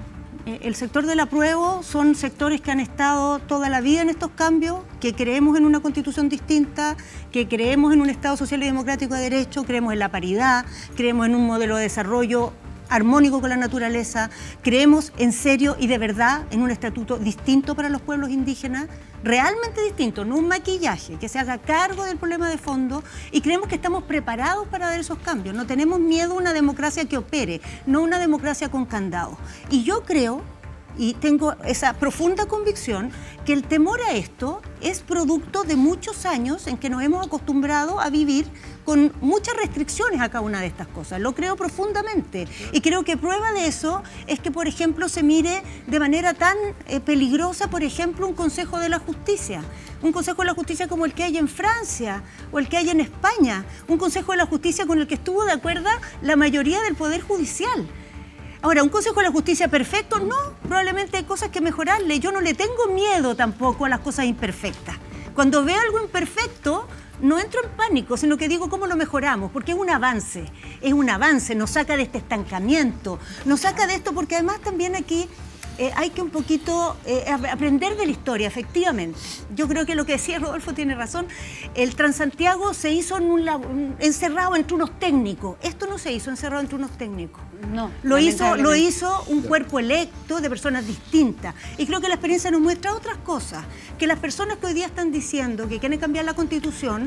El sector del apruebo son sectores que han estado toda la vida en estos cambios, que creemos en una constitución distinta, que creemos en un Estado social y democrático de derecho, creemos en la paridad, creemos en un modelo de desarrollo armónico con la naturaleza, creemos en serio y de verdad en un estatuto distinto para los pueblos indígenas, realmente distinto, no un maquillaje, que se haga cargo del problema de fondo, y creemos que estamos preparados para dar esos cambios. No tenemos miedo a una democracia que opere, no una democracia con candado. Y yo creo, y tengo esa profunda convicción, que el temor a esto es producto de muchos años en que nos hemos acostumbrado a vivir con muchas restricciones a cada una de estas cosas. Lo creo profundamente. Y creo que prueba de eso es que, por ejemplo, se mire de manera tan eh, peligrosa, por ejemplo, un Consejo de la Justicia. Un Consejo de la Justicia como el que hay en Francia o el que hay en España. Un Consejo de la Justicia con el que estuvo de acuerdo la mayoría del Poder Judicial. Ahora, ¿un Consejo de la Justicia perfecto? No, probablemente hay cosas que mejorarle. Yo no le tengo miedo tampoco a las cosas imperfectas. Cuando veo algo imperfecto, no entro en pánico, sino que digo cómo lo mejoramos, porque es un avance, es un avance, nos saca de este estancamiento, nos saca de esto, porque además también aquí eh, hay que un poquito eh, aprender de la historia, efectivamente. Yo creo que lo que decía Rodolfo tiene razón, el Transantiago se hizo en un, un, encerrado entre unos técnicos, esto no se hizo encerrado entre unos técnicos. No, lo hizo, lo hizo un cuerpo electo de personas distintas. Y creo que la experiencia nos muestra otras cosas. Que las personas que hoy día están diciendo que quieren cambiar la Constitución,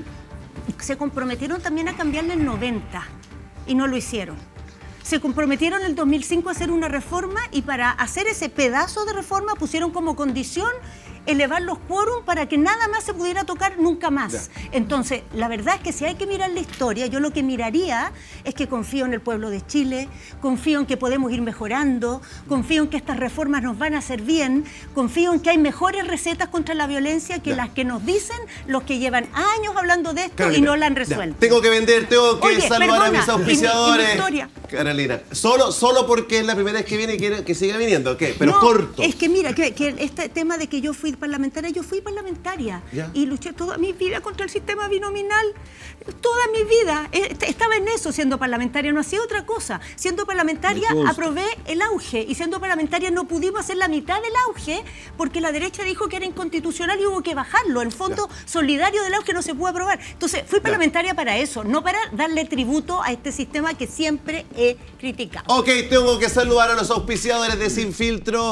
se comprometieron también a cambiarla en noventa y no lo hicieron. Se comprometieron en el dos mil cinco a hacer una reforma y para hacer ese pedazo de reforma pusieron como condición elevar los quórum para que nada más se pudiera tocar nunca más. Ya. Entonces, la verdad es que si hay que mirar la historia, yo lo que miraría es que confío en el pueblo de Chile, confío en que podemos ir mejorando, confío en que estas reformas nos van a hacer bien, confío en que hay mejores recetas contra la violencia que ya. las que nos dicen los que llevan años hablando de esto Carolina, y no la han resuelto. Ya. Tengo que vender, tengo que Oye, saludar perdona, a mis auspiciadores. Y mi, y mi Carolina, solo, solo porque es la primera vez que viene y quiere que siga viniendo, ¿qué? Pero no, corto. Es que mira, que, que este tema de que yo fui parlamentaria, yo fui parlamentaria ¿Ya? y luché toda mi vida contra el sistema binominal, toda mi vida, estaba en eso siendo parlamentaria, no hacía otra cosa. Siendo parlamentaria aprobé el auge y siendo parlamentaria no pudimos hacer la mitad del auge porque la derecha dijo que era inconstitucional y hubo que bajarlo. El fondo ¿Ya? solidario del auge no se pudo aprobar. Entonces fui parlamentaria ¿Ya? para eso, no para darle tributo a este sistema que siempre he criticado. Ok, tengo que saludar a los auspiciadores de Sin Filtro.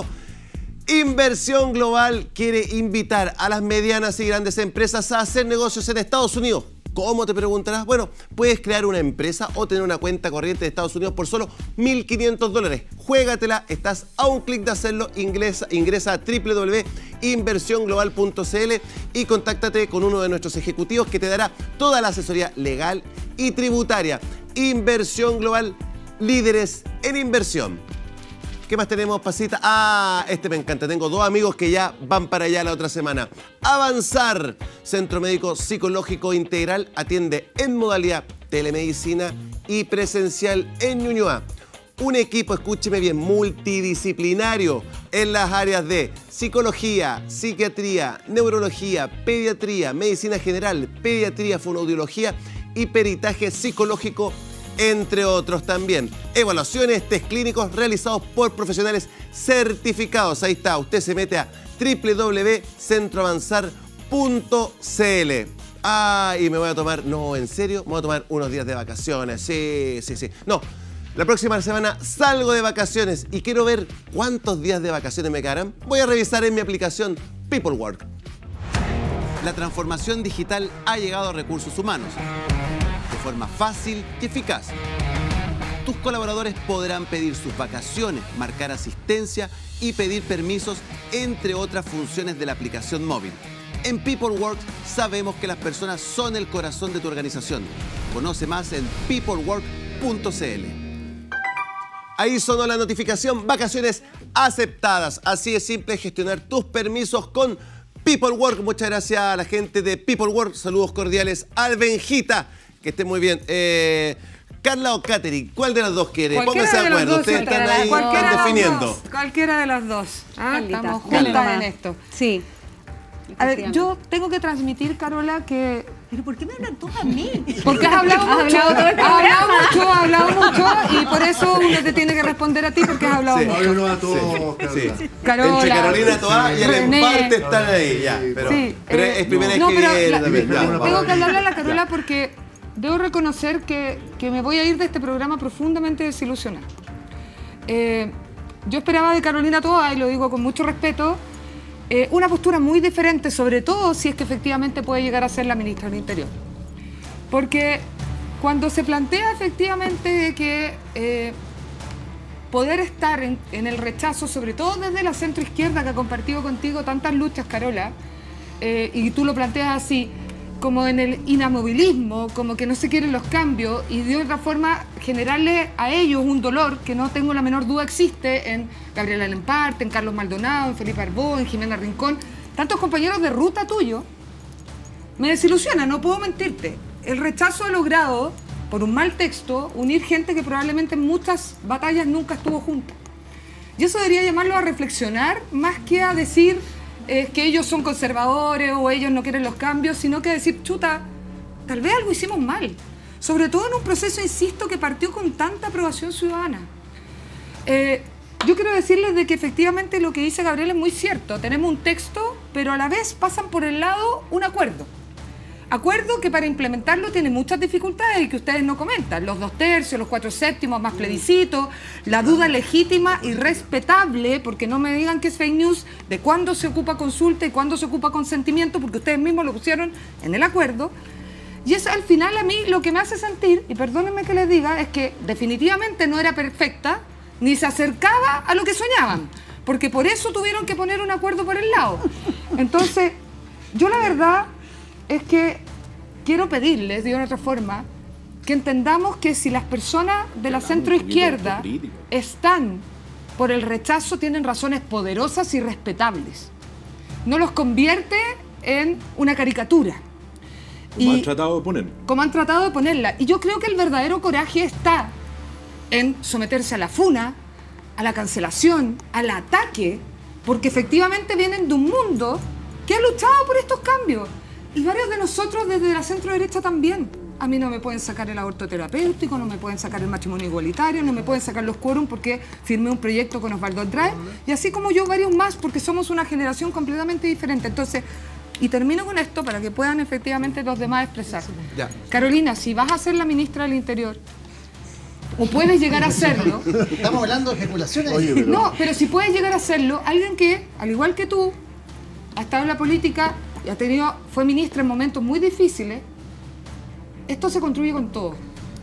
Inversión Global quiere invitar a las medianas y grandes empresas a hacer negocios en Estados Unidos. ¿Cómo te preguntarás? Bueno, puedes crear una empresa o tener una cuenta corriente de Estados Unidos por solo mil quinientos dólares. Juégatela, estás a un clic de hacerlo. Ingresa, ingresa a doble u doble u doble u punto inversión global punto c l y contáctate con uno de nuestros ejecutivos que te dará toda la asesoría legal y tributaria. Inversión Global, líderes en inversión. ¿Qué más tenemos, Pasita? Ah, este me encanta. Tengo dos amigos que ya van para allá la otra semana. Avanzar, Centro Médico Psicológico Integral, atiende en modalidad telemedicina y presencial en Ñuñoa. Un equipo, escúcheme bien, multidisciplinario en las áreas de psicología, psiquiatría, neurología, pediatría, medicina general, pediatría, fonoaudiología y peritaje psicológico entre otros también. Evaluaciones, test clínicos realizados por profesionales certificados. Ahí está, usted se mete a doble u doble u doble u punto centro avanzar punto c l. Ah, y me voy a tomar, no, en serio, me voy a tomar unos días de vacaciones. Sí, sí, sí. No, la próxima semana salgo de vacaciones y quiero ver cuántos días de vacaciones me quedarán. Voy a revisar en mi aplicación PeopleWork. La transformación digital ha llegado a recursos humanos de forma fácil y eficaz. Tus colaboradores podrán pedir sus vacaciones, marcar asistencia y pedir permisos, entre otras funciones de la aplicación móvil. En PeopleWork sabemos que las personas son el corazón de tu organización. Conoce más en peoplework punto c l. Ahí sonó la notificación, vacaciones aceptadas. Así de simple gestionar tus permisos con PeopleWork. Muchas gracias a la gente de PeopleWork. Saludos cordiales al Benjita. Que esté muy bien. Eh, Carla o Katherine, ¿cuál de las dos quiere? Pónganse de acuerdo. Ustedes están ahí están definiendo. Cualquiera de las dos. Ah, Carlita, estamos dale juntas nomás. en esto. Sí. A ver, yo tengo que transmitir, Carola, que... ¿Pero por qué me hablan todos a mí? Porque has hablado Has mucho, hablado todo el has hablado programa. mucho, has hablado mucho, y por eso uno te tiene que responder a ti porque has hablado Sí. mucho. Háblenos a todos, Sí. Carla. Carola, Entre Carolina Toá y el René. emparte están ahí. Ya, pero, Sí, pero eh, es primera vez no, que pero viene la- también. Ya. Tengo que hablarle a la Carola porque debo reconocer que, que me voy a ir de este programa profundamente desilusionada. Eh, yo esperaba de Carolina Toá, y lo digo con mucho respeto, eh, una postura muy diferente, sobre todo si es que efectivamente puede llegar a ser la ministra del Interior. Porque cuando se plantea efectivamente que eh, poder estar en, en el rechazo, sobre todo desde la centroizquierda que ha compartido contigo tantas luchas, Carola, eh, y tú lo planteas así, como en el inamovilismo, como que no se quieren los cambios, y de otra forma generarle a ellos un dolor que no tengo la menor duda existe en Gabriela Lemparte, en Carlos Maldonado, en Felipe Arbó, en Jimena Rincón, tantos compañeros de ruta tuyo, me desilusiona, no puedo mentirte. El rechazo ha logrado, por un mal texto, unir gente que probablemente en muchas batallas nunca estuvo junta. Y eso debería llamarlo a reflexionar, más que a decir eh, que ellos son conservadores o ellos no quieren los cambios, sino que a decir, chuta, tal vez algo hicimos mal. Sobre todo en un proceso, insisto, que partió con tanta aprobación ciudadana. Eh, yo quiero decirles de que efectivamente lo que dice Gabriel es muy cierto. Tenemos un texto, pero a la vez pasan por el lado un acuerdo. Acuerdo que para implementarlo tiene muchas dificultades y que ustedes no comentan. Los dos tercios, los cuatro séptimos, más plebiscito, la duda legítima y respetable, porque no me digan que es fake news, de cuándo se ocupa consulta y cuándo se ocupa consentimiento, porque ustedes mismos lo pusieron en el acuerdo. Y eso al final a mí lo que me hace sentir, y perdónenme que les diga, es que definitivamente no era perfecta, ni se acercaba a lo que soñaban, porque por eso tuvieron que poner un acuerdo por el lado. Entonces, yo la verdad es que quiero pedirles, de otra forma, que entendamos que si las personas de la centroizquierda están por el rechazo, tienen razones poderosas y respetables. No los convierte en una caricatura. Como Y- han tratado de poner. como han tratado de ponerla. Y yo creo que el verdadero coraje está en someterse a la funa, a la cancelación, al ataque, porque efectivamente vienen de un mundo que ha luchado por estos cambios. Y varios de nosotros desde la centro derecha también. A mí no me pueden sacar el aborto terapéutico, no me pueden sacar el matrimonio igualitario, no me pueden sacar los quórum porque firmé un proyecto con Osvaldo Andrade, y así como yo varios más, porque somos una generación completamente diferente. Entonces, y termino con esto para que puedan efectivamente los demás expresar. Ya. Carolina, si vas a ser la ministra del Interior, o puedes llegar a serlo, Estamos hablando de especulaciones. Oye, pero- no, pero si puedes llegar a serlo, alguien que, al igual que tú, ha estado en la política y ha tenido, fue ministra en momentos muy difíciles, esto se construye con todo.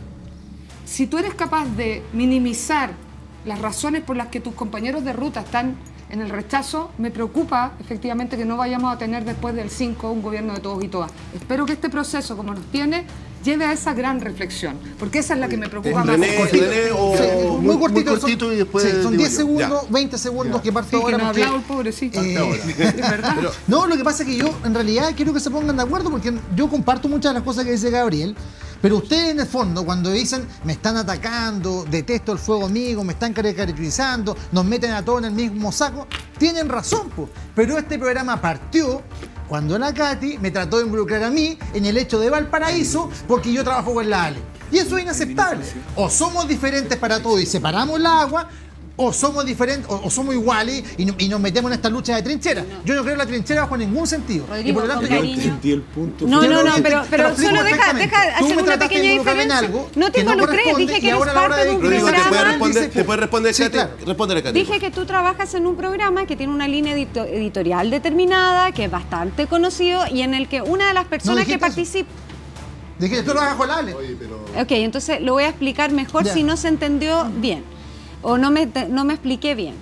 Si tú eres capaz de minimizar las razones por las que tus compañeros de ruta están en el rechazo, me preocupa efectivamente que no vayamos a tener después del cinco un gobierno de todos y todas. Espero que este proceso, como nos tiene, lleve a esa gran reflexión, porque esa es la que me preocupa más. René, René, o- Sí, muy- muy, cortito, muy cortito son, y después sí, son digo diez yo. segundos, Ya. veinte segundos que parto Sí, que ahora no ha porque, hablado el pobrecito. eh, Es verdad. No, lo que pasa es que yo en realidad quiero que se pongan de acuerdo porque yo comparto muchas de las cosas que dice Gabriel, pero ustedes en el fondo cuando dicen me están atacando, detesto el fuego amigo, me están caricaturizando, nos meten a todos en el mismo saco, tienen razón, po. Pero este programa partió cuando la Katy me trató de involucrar a mí en el hecho de Valparaíso porque yo trabajo con la Ale. Y eso es inaceptable. O somos diferentes para todo y separamos la agua, o somos diferentes, o, o somos iguales y, no, y nos metemos en esta lucha de trinchera. No. Yo no creo en la trinchera bajo ningún sentido. Rodrigo, y por lo tanto, yo entendí el punto. No, no, no, pero, pero solo deja, deja hacer una pequeña diferencia. Algo no te involucré, dije que eres parte de un Rodrigo, programa. ¿te puede responder, ¿te puede responder sí, Katy? claro. Respóndele, Katy. Dije que tú trabajas en un programa que tiene una línea edito editorial determinada, que es bastante conocido y en el que una de las personas que participa... Dije que tú lo hagas con Ale. Ok, entonces lo voy a explicar mejor ya. si no se entendió bien o no me, no me expliqué bien.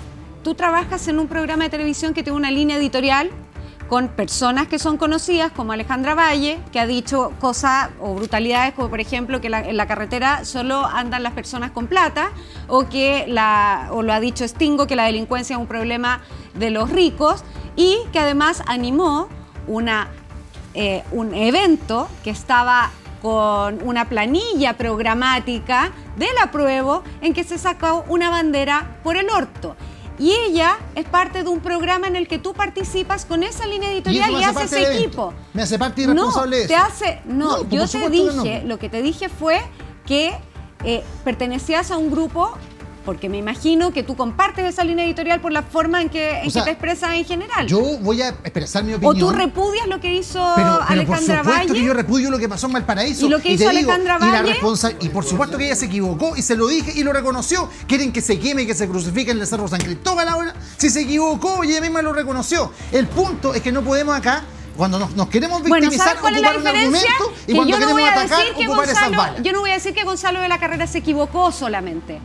Tú trabajas en un programa de televisión que tiene una línea editorial con personas que son conocidas, como Alejandra Valle, que ha dicho cosas o brutalidades, como por ejemplo que la, en la carretera solo andan las personas con plata, o que la, o lo ha dicho Stingo, que la delincuencia es un problema de los ricos, y que además animó una, eh, un evento que estaba con una planilla programática del apruebo en que se sacó una bandera por el orto. Y ella es parte de un programa en el que tú participas con esa línea editorial y, y haces equipo. Me hace parte irresponsable no, de te eso. hace, no, no yo te dije, no. lo que te dije fue que eh, pertenecías a un grupo, porque me imagino que tú compartes esa línea editorial por la forma en que, en que sea, te expresas en general. Yo voy a expresar mi opinión. O tú repudias lo que hizo pero, pero Alejandra por supuesto Valle. Que yo repudio lo que pasó en Valparaíso. Y lo que y hizo te digo, Alejandra y, la Valle. responsa y por supuesto que ella se equivocó y se lo dije y lo reconoció. Quieren que se queme y que se crucifique en el Cerro San Cristóbal ahora. Si se equivocó y ella misma lo reconoció. El punto es que no podemos acá, cuando nos, nos queremos victimizar, bueno, ¿sabes cuál es la ocupar un diferencia? argumento y que cuando yo no queremos voy a atacar, decir que ocupar esas Gonzalo, balas. yo no voy a decir que Gonzalo de la Carrera se equivocó solamente.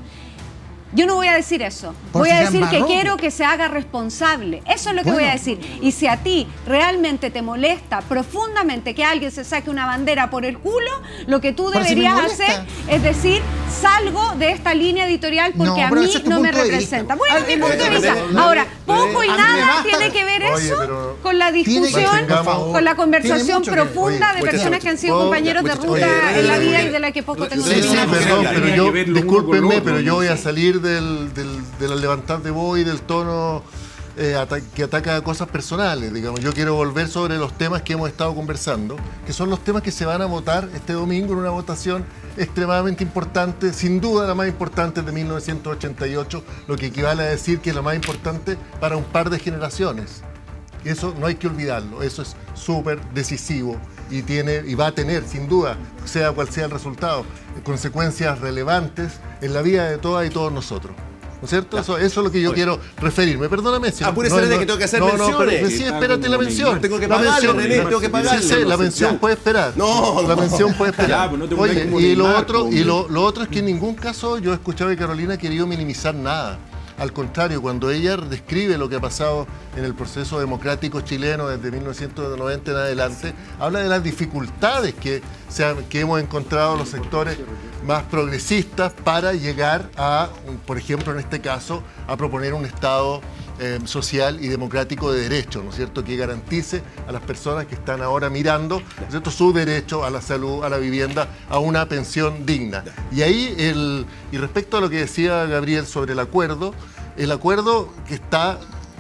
Yo no voy a decir eso. Por voy si a se decir que embarró. quiero que se haga responsable. Eso es lo que Bueno. voy a decir. Y si a ti realmente te molesta profundamente que alguien se saque una bandera por el culo, lo que tú Pero si me deberías molesta. hacer es decir, salgo de esta línea editorial porque No, a pero mí ese es tu no me punto de representa. vista. Bueno, Ah, mi punto de René, vista. René, Ahora, René, poco y a mí me nada basta. tiene que ver Oye, eso pero con la tiene que- discusión, por favor. con la conversación Tiene mucho que ver. profunda Oye, de personas muchachos, que han sido oh, compañeros de muchachos, ruta oye, en la René, vida René, y de la que poco tengo Sí, Sí, sí, sí, no, perdón, no, pero tenía yo, que ver lo uno con lo discúlpenme, otro, pero yo no voy a sé. salir del, del, de la levantar de voz y del tono eh, ata- que ataca a cosas personales, digamos. Yo quiero volver sobre los temas que hemos estado conversando, que son los temas que se van a votar este domingo en una votación extremadamente importante, sin duda la más importante de mil novecientos ochenta y ocho, lo que equivale a decir que es la más importante para un par de generaciones. Y eso no hay que olvidarlo, eso es súper decisivo y, tiene, y va a tener, sin duda, sea cual sea el resultado, consecuencias relevantes en la vida de todas y todos nosotros. ¿No es cierto? Eso, eso es lo que yo quiero referirme. Perdóname. Si Apúrese, René, que tengo que hacer no, no, menciones. pero, sí, espérate la mención. Tengo que La pagarle, mención- René, tengo que pagarle. Sí, sí, la mención Ya. puede esperar. No, La no. mención puede esperar. Ya, pues no te pongas Oye, como y lo Neymar, otro, hombre. y lo, lo otro es que en ningún caso yo he escuchado que Carolina ha querido minimizar nada. Al contrario, cuando ella describe lo que ha pasado en el proceso democrático chileno desde mil novecientos noventa en adelante, habla de las dificultades que, se han- que hemos encontrado los sectores más progresistas para llegar a, por ejemplo, en este caso, a proponer un Estado eh, social y democrático de derecho, ¿no es cierto?, que garantice a las personas que están ahora mirando, ¿no es cierto?, su derecho a la salud, a la vivienda, a una pensión digna. Y ahí, el, y respecto a lo que decía Gabriel sobre el acuerdo, el acuerdo que está,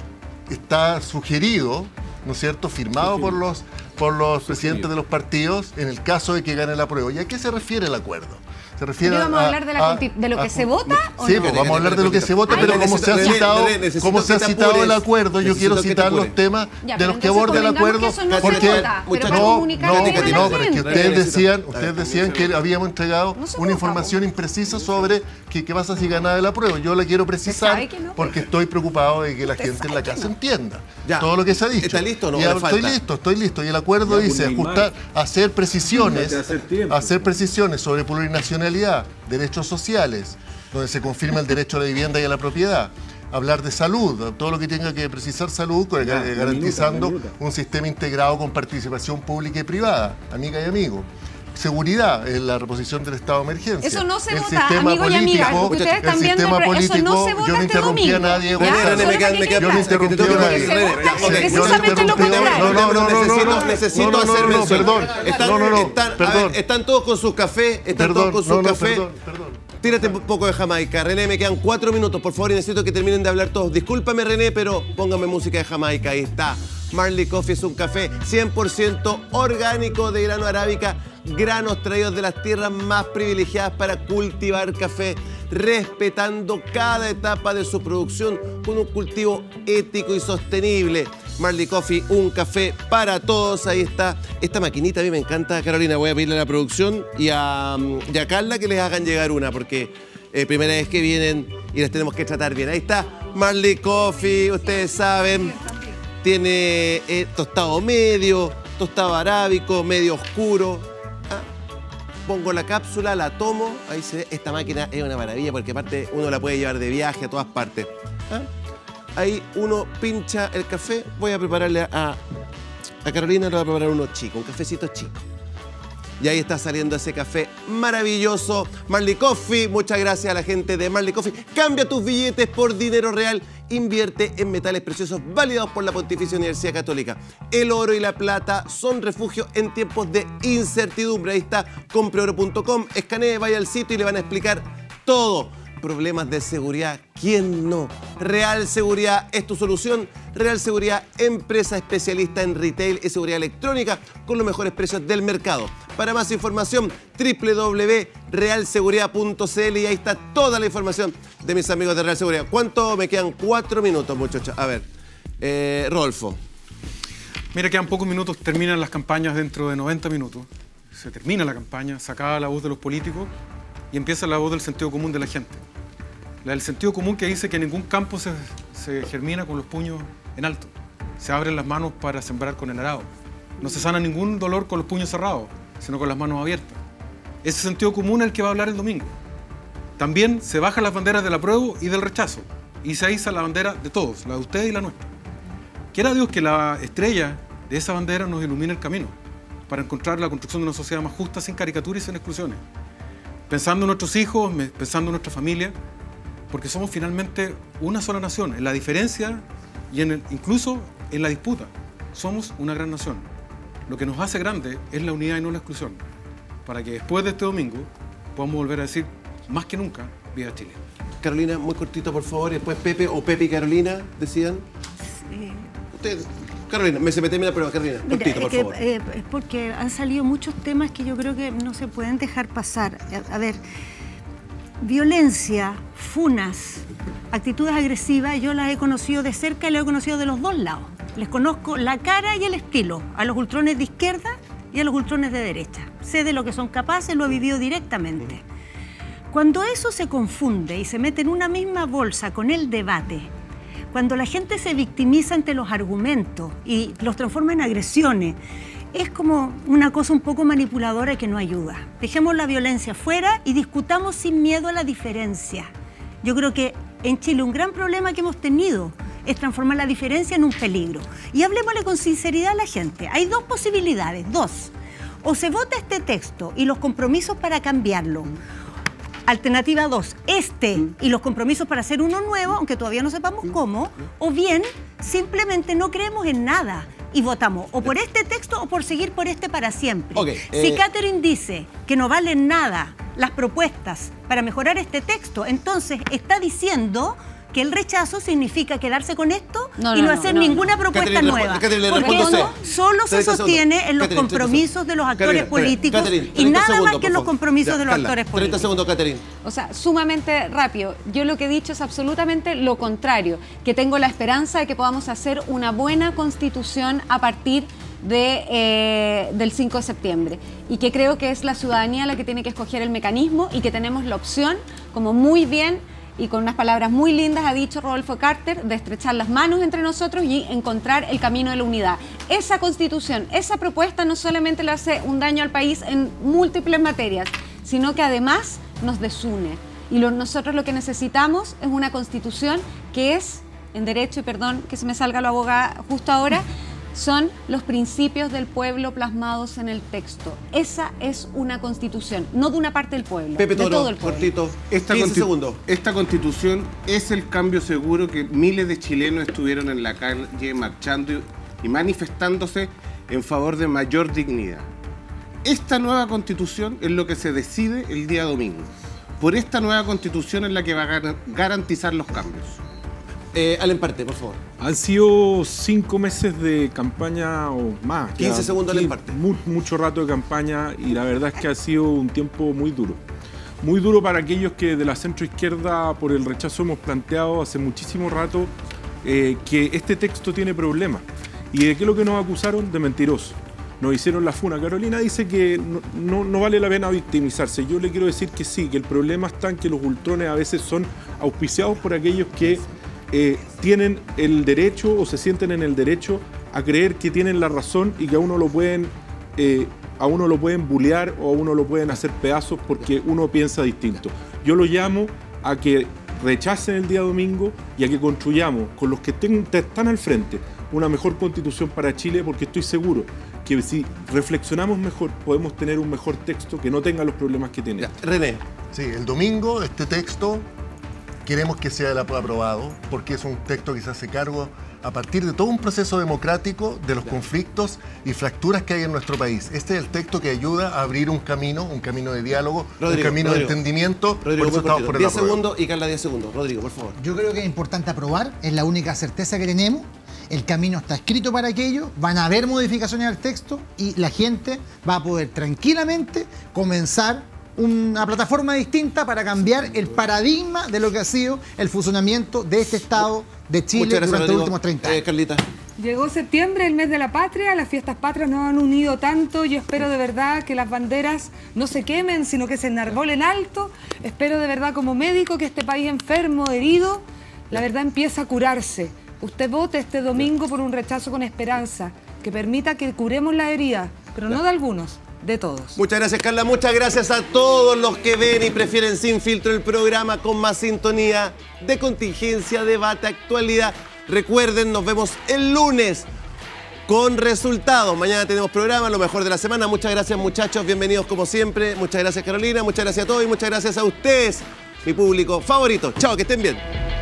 está sugerido, ¿no es cierto?, firmado por los, por los presidentes de los partidos en el caso de que gane la prueba. ¿Y a qué se refiere el acuerdo? Se refiere ¿Pero vamos a hablar de la a- consti- de lo a- que se vota o Sí, no? pues vamos a hablar de lo que se vota, Ay, pero René, como se ha necesito- citado, René, necesito como se ha que te citado el apures. acuerdo, yo Necesito quiero que te citar los apures. temas Ya, de pero los que entonces aborda el convengamos acuerdo, que eso no se porque vota, pero para no, comunicarle no, a la no, pero es que gente. ustedes René, decían, necesito- ustedes René, decían que necesito- habíamos entregado No se una vota, información po. imprecisa sobre qué, qué pasa si gana el apruebo. Yo la quiero precisar sabe que no. porque estoy preocupado de que la Usted gente en sabe la que casa no. entienda Ya. todo lo que se ha dicho. ¿Está listo o no? Y ¿Le estoy falta? listo, estoy listo. Y el acuerdo Ya, pues, dice Neymar. ajustar, hacer precisiones, Déjate hacer tiempo. hacer precisiones sobre plurinacionalidad, derechos sociales, donde se confirma el derecho a la vivienda y a la propiedad. Hablar de salud, todo lo que tenga que precisar salud, eh, Ya, eh, garantizando minuta, minuta. un sistema integrado con participación pública y privada, amiga y amigo. Seguridad, en la reposición del estado de emergencia. Eso no se el vota, sistema amigo y amiga, político, porque ustedes el están viendo sistema el re- eso político, no se vota yo no este interrumpí a domingo. nadie, Ya, Gonzalo. René, me solo quedan, para me que quedan, Yo no quede interrumpí que a tengo que- nadie. René, Se ya, vota ok, precisamente yo no lo interrumpí, contrario. no, no, no, no, no, no, necesito, no, necesito no, no, hacer no, no, mención. perdón. Están, No, no, no, están, a perdón. ver, están todos con sus cafés, están Perdón, todos con sus no, no, cafés. perdón, perdón. Tírate un poco de Jamaica. René, me quedan cuatro minutos, por favor, y necesito que terminen de hablar todos. Discúlpame, René, pero póngame música de Jamaica. Ahí está. Marley Coffee es un café cien por ciento orgánico de grano arábica, granos traídos de las tierras más privilegiadas para cultivar café, respetando cada etapa de su producción con un cultivo ético y sostenible. Marley Coffee, un café para todos. Ahí está. Esta maquinita a mí me encanta, Carolina. Voy a pedirle a la producción y a, y a Carla que les hagan llegar una, porque eh, primera vez que vienen y las tenemos que tratar bien. Ahí está Marley Coffee, ustedes saben. Tiene eh, tostado medio, tostado arábico, medio oscuro. Ah, pongo la cápsula, la tomo. Ahí se ve. Esta máquina es una maravilla porque aparte uno la puede llevar de viaje a todas partes. ¿Ah? Ahí uno pincha el café. Voy a prepararle a, a Carolina, le voy a preparar uno chico, un cafecito chico. Y ahí está saliendo ese café maravilloso. Marley Coffee, muchas gracias a la gente de Marley Coffee. Cambia tus billetes por dinero real. Invierte en metales preciosos validados por la Pontificia Universidad Católica. El oro y la plata son refugio en tiempos de incertidumbre. Ahí está, compre oro punto com, escanee, vaya al sitio y le van a explicar todo. Problemas de seguridad, ¿quién no? Real Seguridad es tu solución. Real Seguridad, empresa especialista en retail y seguridad electrónica con los mejores precios del mercado. Para más información, doble u doble u doble u punto real seguridad punto c l y ahí está toda la información de mis amigos de Real Seguridad. ¿Cuánto me quedan? Cuatro minutos, muchachos. A ver, eh, Rodolfo. Mira, quedan pocos minutos, terminan las campañas dentro de noventa minutos. Se termina la campaña, se acaba la voz de los políticos y empieza la voz del sentido común de la gente. La del sentido común que dice que ningún campo se, se germina con los puños en alto. Se abren las manos para sembrar con el arado. No se sana ningún dolor con los puños cerrados, sino con las manos abiertas. Ese sentido común es el que va a hablar el domingo. También se bajan las banderas del apruebo y del rechazo y se iza la bandera de todos, la de ustedes y la nuestra. Quiera Dios que la estrella de esa bandera nos ilumine el camino para encontrar la construcción de una sociedad más justa, sin caricaturas y sin exclusiones. Pensando en nuestros hijos, pensando en nuestra familia, porque somos finalmente una sola nación, en la diferencia y en el, incluso en la disputa. Somos una gran nación. Lo que nos hace grande es la unidad y no la exclusión, para que después de este domingo podamos volver a decir, más que nunca, viva Chile. Carolina, muy cortito, por favor, y después Pepe o Pepe y Carolina decidan. Sí. Ustedes, Carolina, me se me termina la prueba, Carolina, Mira, cortito, por que, favor. Eh, es porque han salido muchos temas que yo creo que no se pueden dejar pasar. A, a ver, violencia, funas, actitudes agresivas, yo las he conocido de cerca y las he conocido de los dos lados. Les conozco la cara y el estilo, a los ultrones de izquierda y a los ultrones de derecha. Sé de lo que son capaces, lo he vivido directamente. Cuando eso se confunde y se mete en una misma bolsa con el debate, cuando la gente se victimiza ante los argumentos y los transforma en agresiones, es como una cosa un poco manipuladora que no ayuda. Dejemos la violencia fuera y discutamos sin miedo a la diferencia. Yo creo que en Chile un gran problema que hemos tenido es transformar la diferencia en un peligro. Y hablemosle con sinceridad a la gente. Hay dos posibilidades, dos. O se vota este texto y los compromisos para cambiarlo. Alternativa dos, este y los compromisos para hacer uno nuevo, aunque todavía no sepamos cómo. O bien, simplemente no creemos en nada y votamos o por este texto o por seguir por este para siempre. Okay, si eh... Catherine dice que no valen nada las propuestas para mejorar este texto, entonces está diciendo que el rechazo significa quedarse con esto no, y no, no hacer no, ninguna no. propuesta Catherine, nueva. Catherine, porque eso solo se sostiene en los Catherine, compromisos de los actores Catherine, políticos Catherine, y nada segundos, más que en los compromisos ya, de los Carla, actores políticos. treinta segundos, Catherine. O sea, sumamente rápido. Yo lo que he dicho es absolutamente lo contrario, que tengo la esperanza de que podamos hacer una buena constitución a partir de, eh, del cinco de septiembre y que creo que es la ciudadanía la que tiene que escoger el mecanismo y que tenemos la opción, como muy bien y con unas palabras muy lindas ha dicho Rodolfo Carter, de estrechar las manos entre nosotros y encontrar el camino de la unidad. Esa constitución, esa propuesta no solamente le hace un daño al país en múltiples materias, sino que además nos desune. Y lo, nosotros lo que necesitamos es una constitución que es, en derecho, y perdón que se me salga la abogada justo ahora, son los principios del pueblo plasmados en el texto. Esa es una constitución, no de una parte del pueblo, Pepe Toro, de todo el pueblo. cortito, Esta, quince constitu segundos. esta constitución es el cambio seguro que miles de chilenos estuvieron en la calle marchando y, y manifestándose en favor de mayor dignidad. Esta nueva constitución es lo que se decide el día domingo. Por esta nueva constitución es la que va a gar garantizar los cambios. Eh, Allen Parte, por favor. Han sido cinco meses de campaña o más. quince segundos, Allen Parte. Mu mucho rato de campaña y la verdad es que ha sido un tiempo muy duro. Muy duro para aquellos que de la centroizquierda por el rechazo hemos planteado hace muchísimo rato eh, que este texto tiene problemas. ¿Y de qué es lo que nos acusaron? De mentirosos. Nos hicieron la funa. Carolina dice que no, no, no vale la pena victimizarse. Yo le quiero decir que sí, que el problema está en que los ultrones a veces son auspiciados por aquellos que eh, tienen el derecho o se sienten en el derecho a creer que tienen la razón y que a uno lo pueden, eh, a uno lo pueden bulear o a uno lo pueden hacer pedazos porque uno piensa distinto. Yo lo llamo a que rechacen el día domingo y a que construyamos con los que están al frente una mejor constitución para Chile, porque estoy seguro que si reflexionamos mejor podemos tener un mejor texto que no tenga los problemas que tiene. Ya, René. Sí, el domingo este texto queremos que sea aprobado porque es un texto que se hace cargo a partir de todo un proceso democrático de los conflictos y fracturas que hay en nuestro país. Este es el texto que ayuda a abrir un camino, un camino de diálogo, Rodrigo, un camino Rodrigo. de entendimiento. Rodrigo, por eso estamos por el diez apruebo. segundos y Carla diez segundos. Rodrigo, por favor. Yo creo que es importante aprobar, es la única certeza que tenemos. El camino está escrito para aquello, van a haber modificaciones al texto y la gente va a poder tranquilamente comenzar una plataforma distinta para cambiar el paradigma de lo que ha sido el funcionamiento de este Estado de Chile Muchas gracias, durante Rodrigo. los últimos treinta años. Eh, Carlita. Llegó septiembre, el mes de la patria, las fiestas patrias nos han unido tanto. Yo espero de verdad que las banderas no se quemen, sino que se enarbolen alto. Espero de verdad como médico que este país enfermo, herido, la verdad empiece a curarse. Usted vote este domingo por un rechazo con esperanza, que permita que curemos la herida, pero no de algunos, de todos. Muchas gracias, Carla. Muchas gracias a todos los que ven y prefieren Sin Filtro, el programa con más sintonía de contingencia, debate, actualidad. Recuerden, nos vemos el lunes con resultados. Mañana tenemos programa, lo mejor de la semana. Muchas gracias, muchachos. Bienvenidos como siempre. Muchas gracias, Carolina. Muchas gracias a todos y muchas gracias a ustedes, mi público favorito. Chao, que estén bien.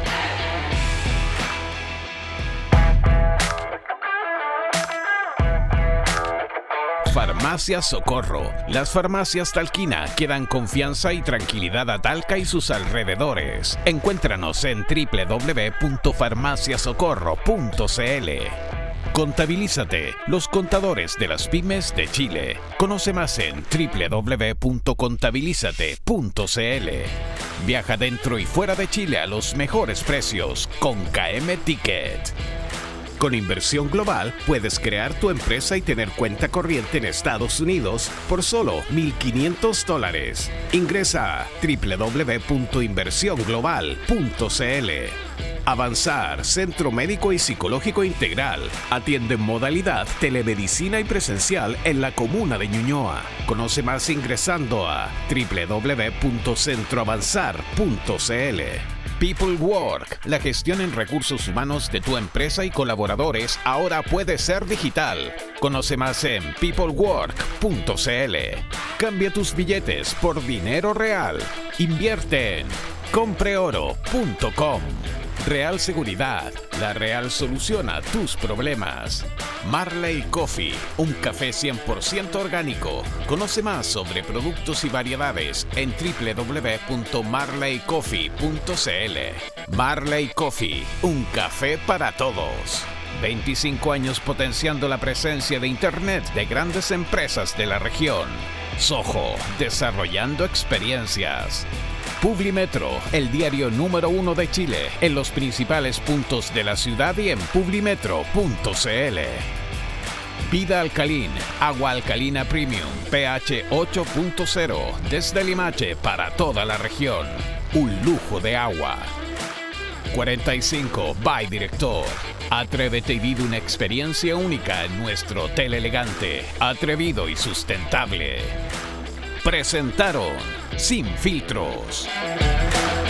Farmacia Socorro. Las farmacias Talquina que dan confianza y tranquilidad a Talca y sus alrededores. Encuéntranos en doble u doble u doble u punto farmacia socorro punto c l. Contabilízate, los contadores de las pymes de Chile. Conoce más en doble u doble u doble u punto contabilízate punto c l. Viaja dentro y fuera de Chile a los mejores precios con K M Ticket. Con Inversión Global puedes crear tu empresa y tener cuenta corriente en Estados Unidos por solo mil quinientos dólares. Ingresa a doble u doble u doble u punto inversión global punto c l. Avanzar, Centro Médico y Psicológico Integral. Atiende en modalidad telemedicina y presencial en la comuna de Ñuñoa. Conoce más ingresando a doble u doble u doble u punto centro avanzar punto c l. People Work. La gestión en recursos humanos de tu empresa y colaboradores ahora puede ser digital. Conoce más en people work punto c l. Cambia tus billetes por dinero real. Invierte en compre oro punto com. Real Seguridad, la real solución a tus problemas. Marley Coffee, un café cien por ciento orgánico. Conoce más sobre productos y variedades en doble u doble u doble u punto marley coffee punto c l. Marley Coffee, un café para todos. veinticinco años potenciando la presencia de Internet de grandes empresas de la región. Soho, desarrollando experiencias. Publimetro, el diario número uno de Chile, en los principales puntos de la ciudad y en publimetro punto c l. Vida Alcalín, agua alcalina premium, pH ocho punto cero, desde Limache para toda la región. Un lujo de agua. cuarenta y cinco by Director. Atrévete y vive una experiencia única en nuestro hotel elegante, atrevido y sustentable. Presentaron Sin Filtros.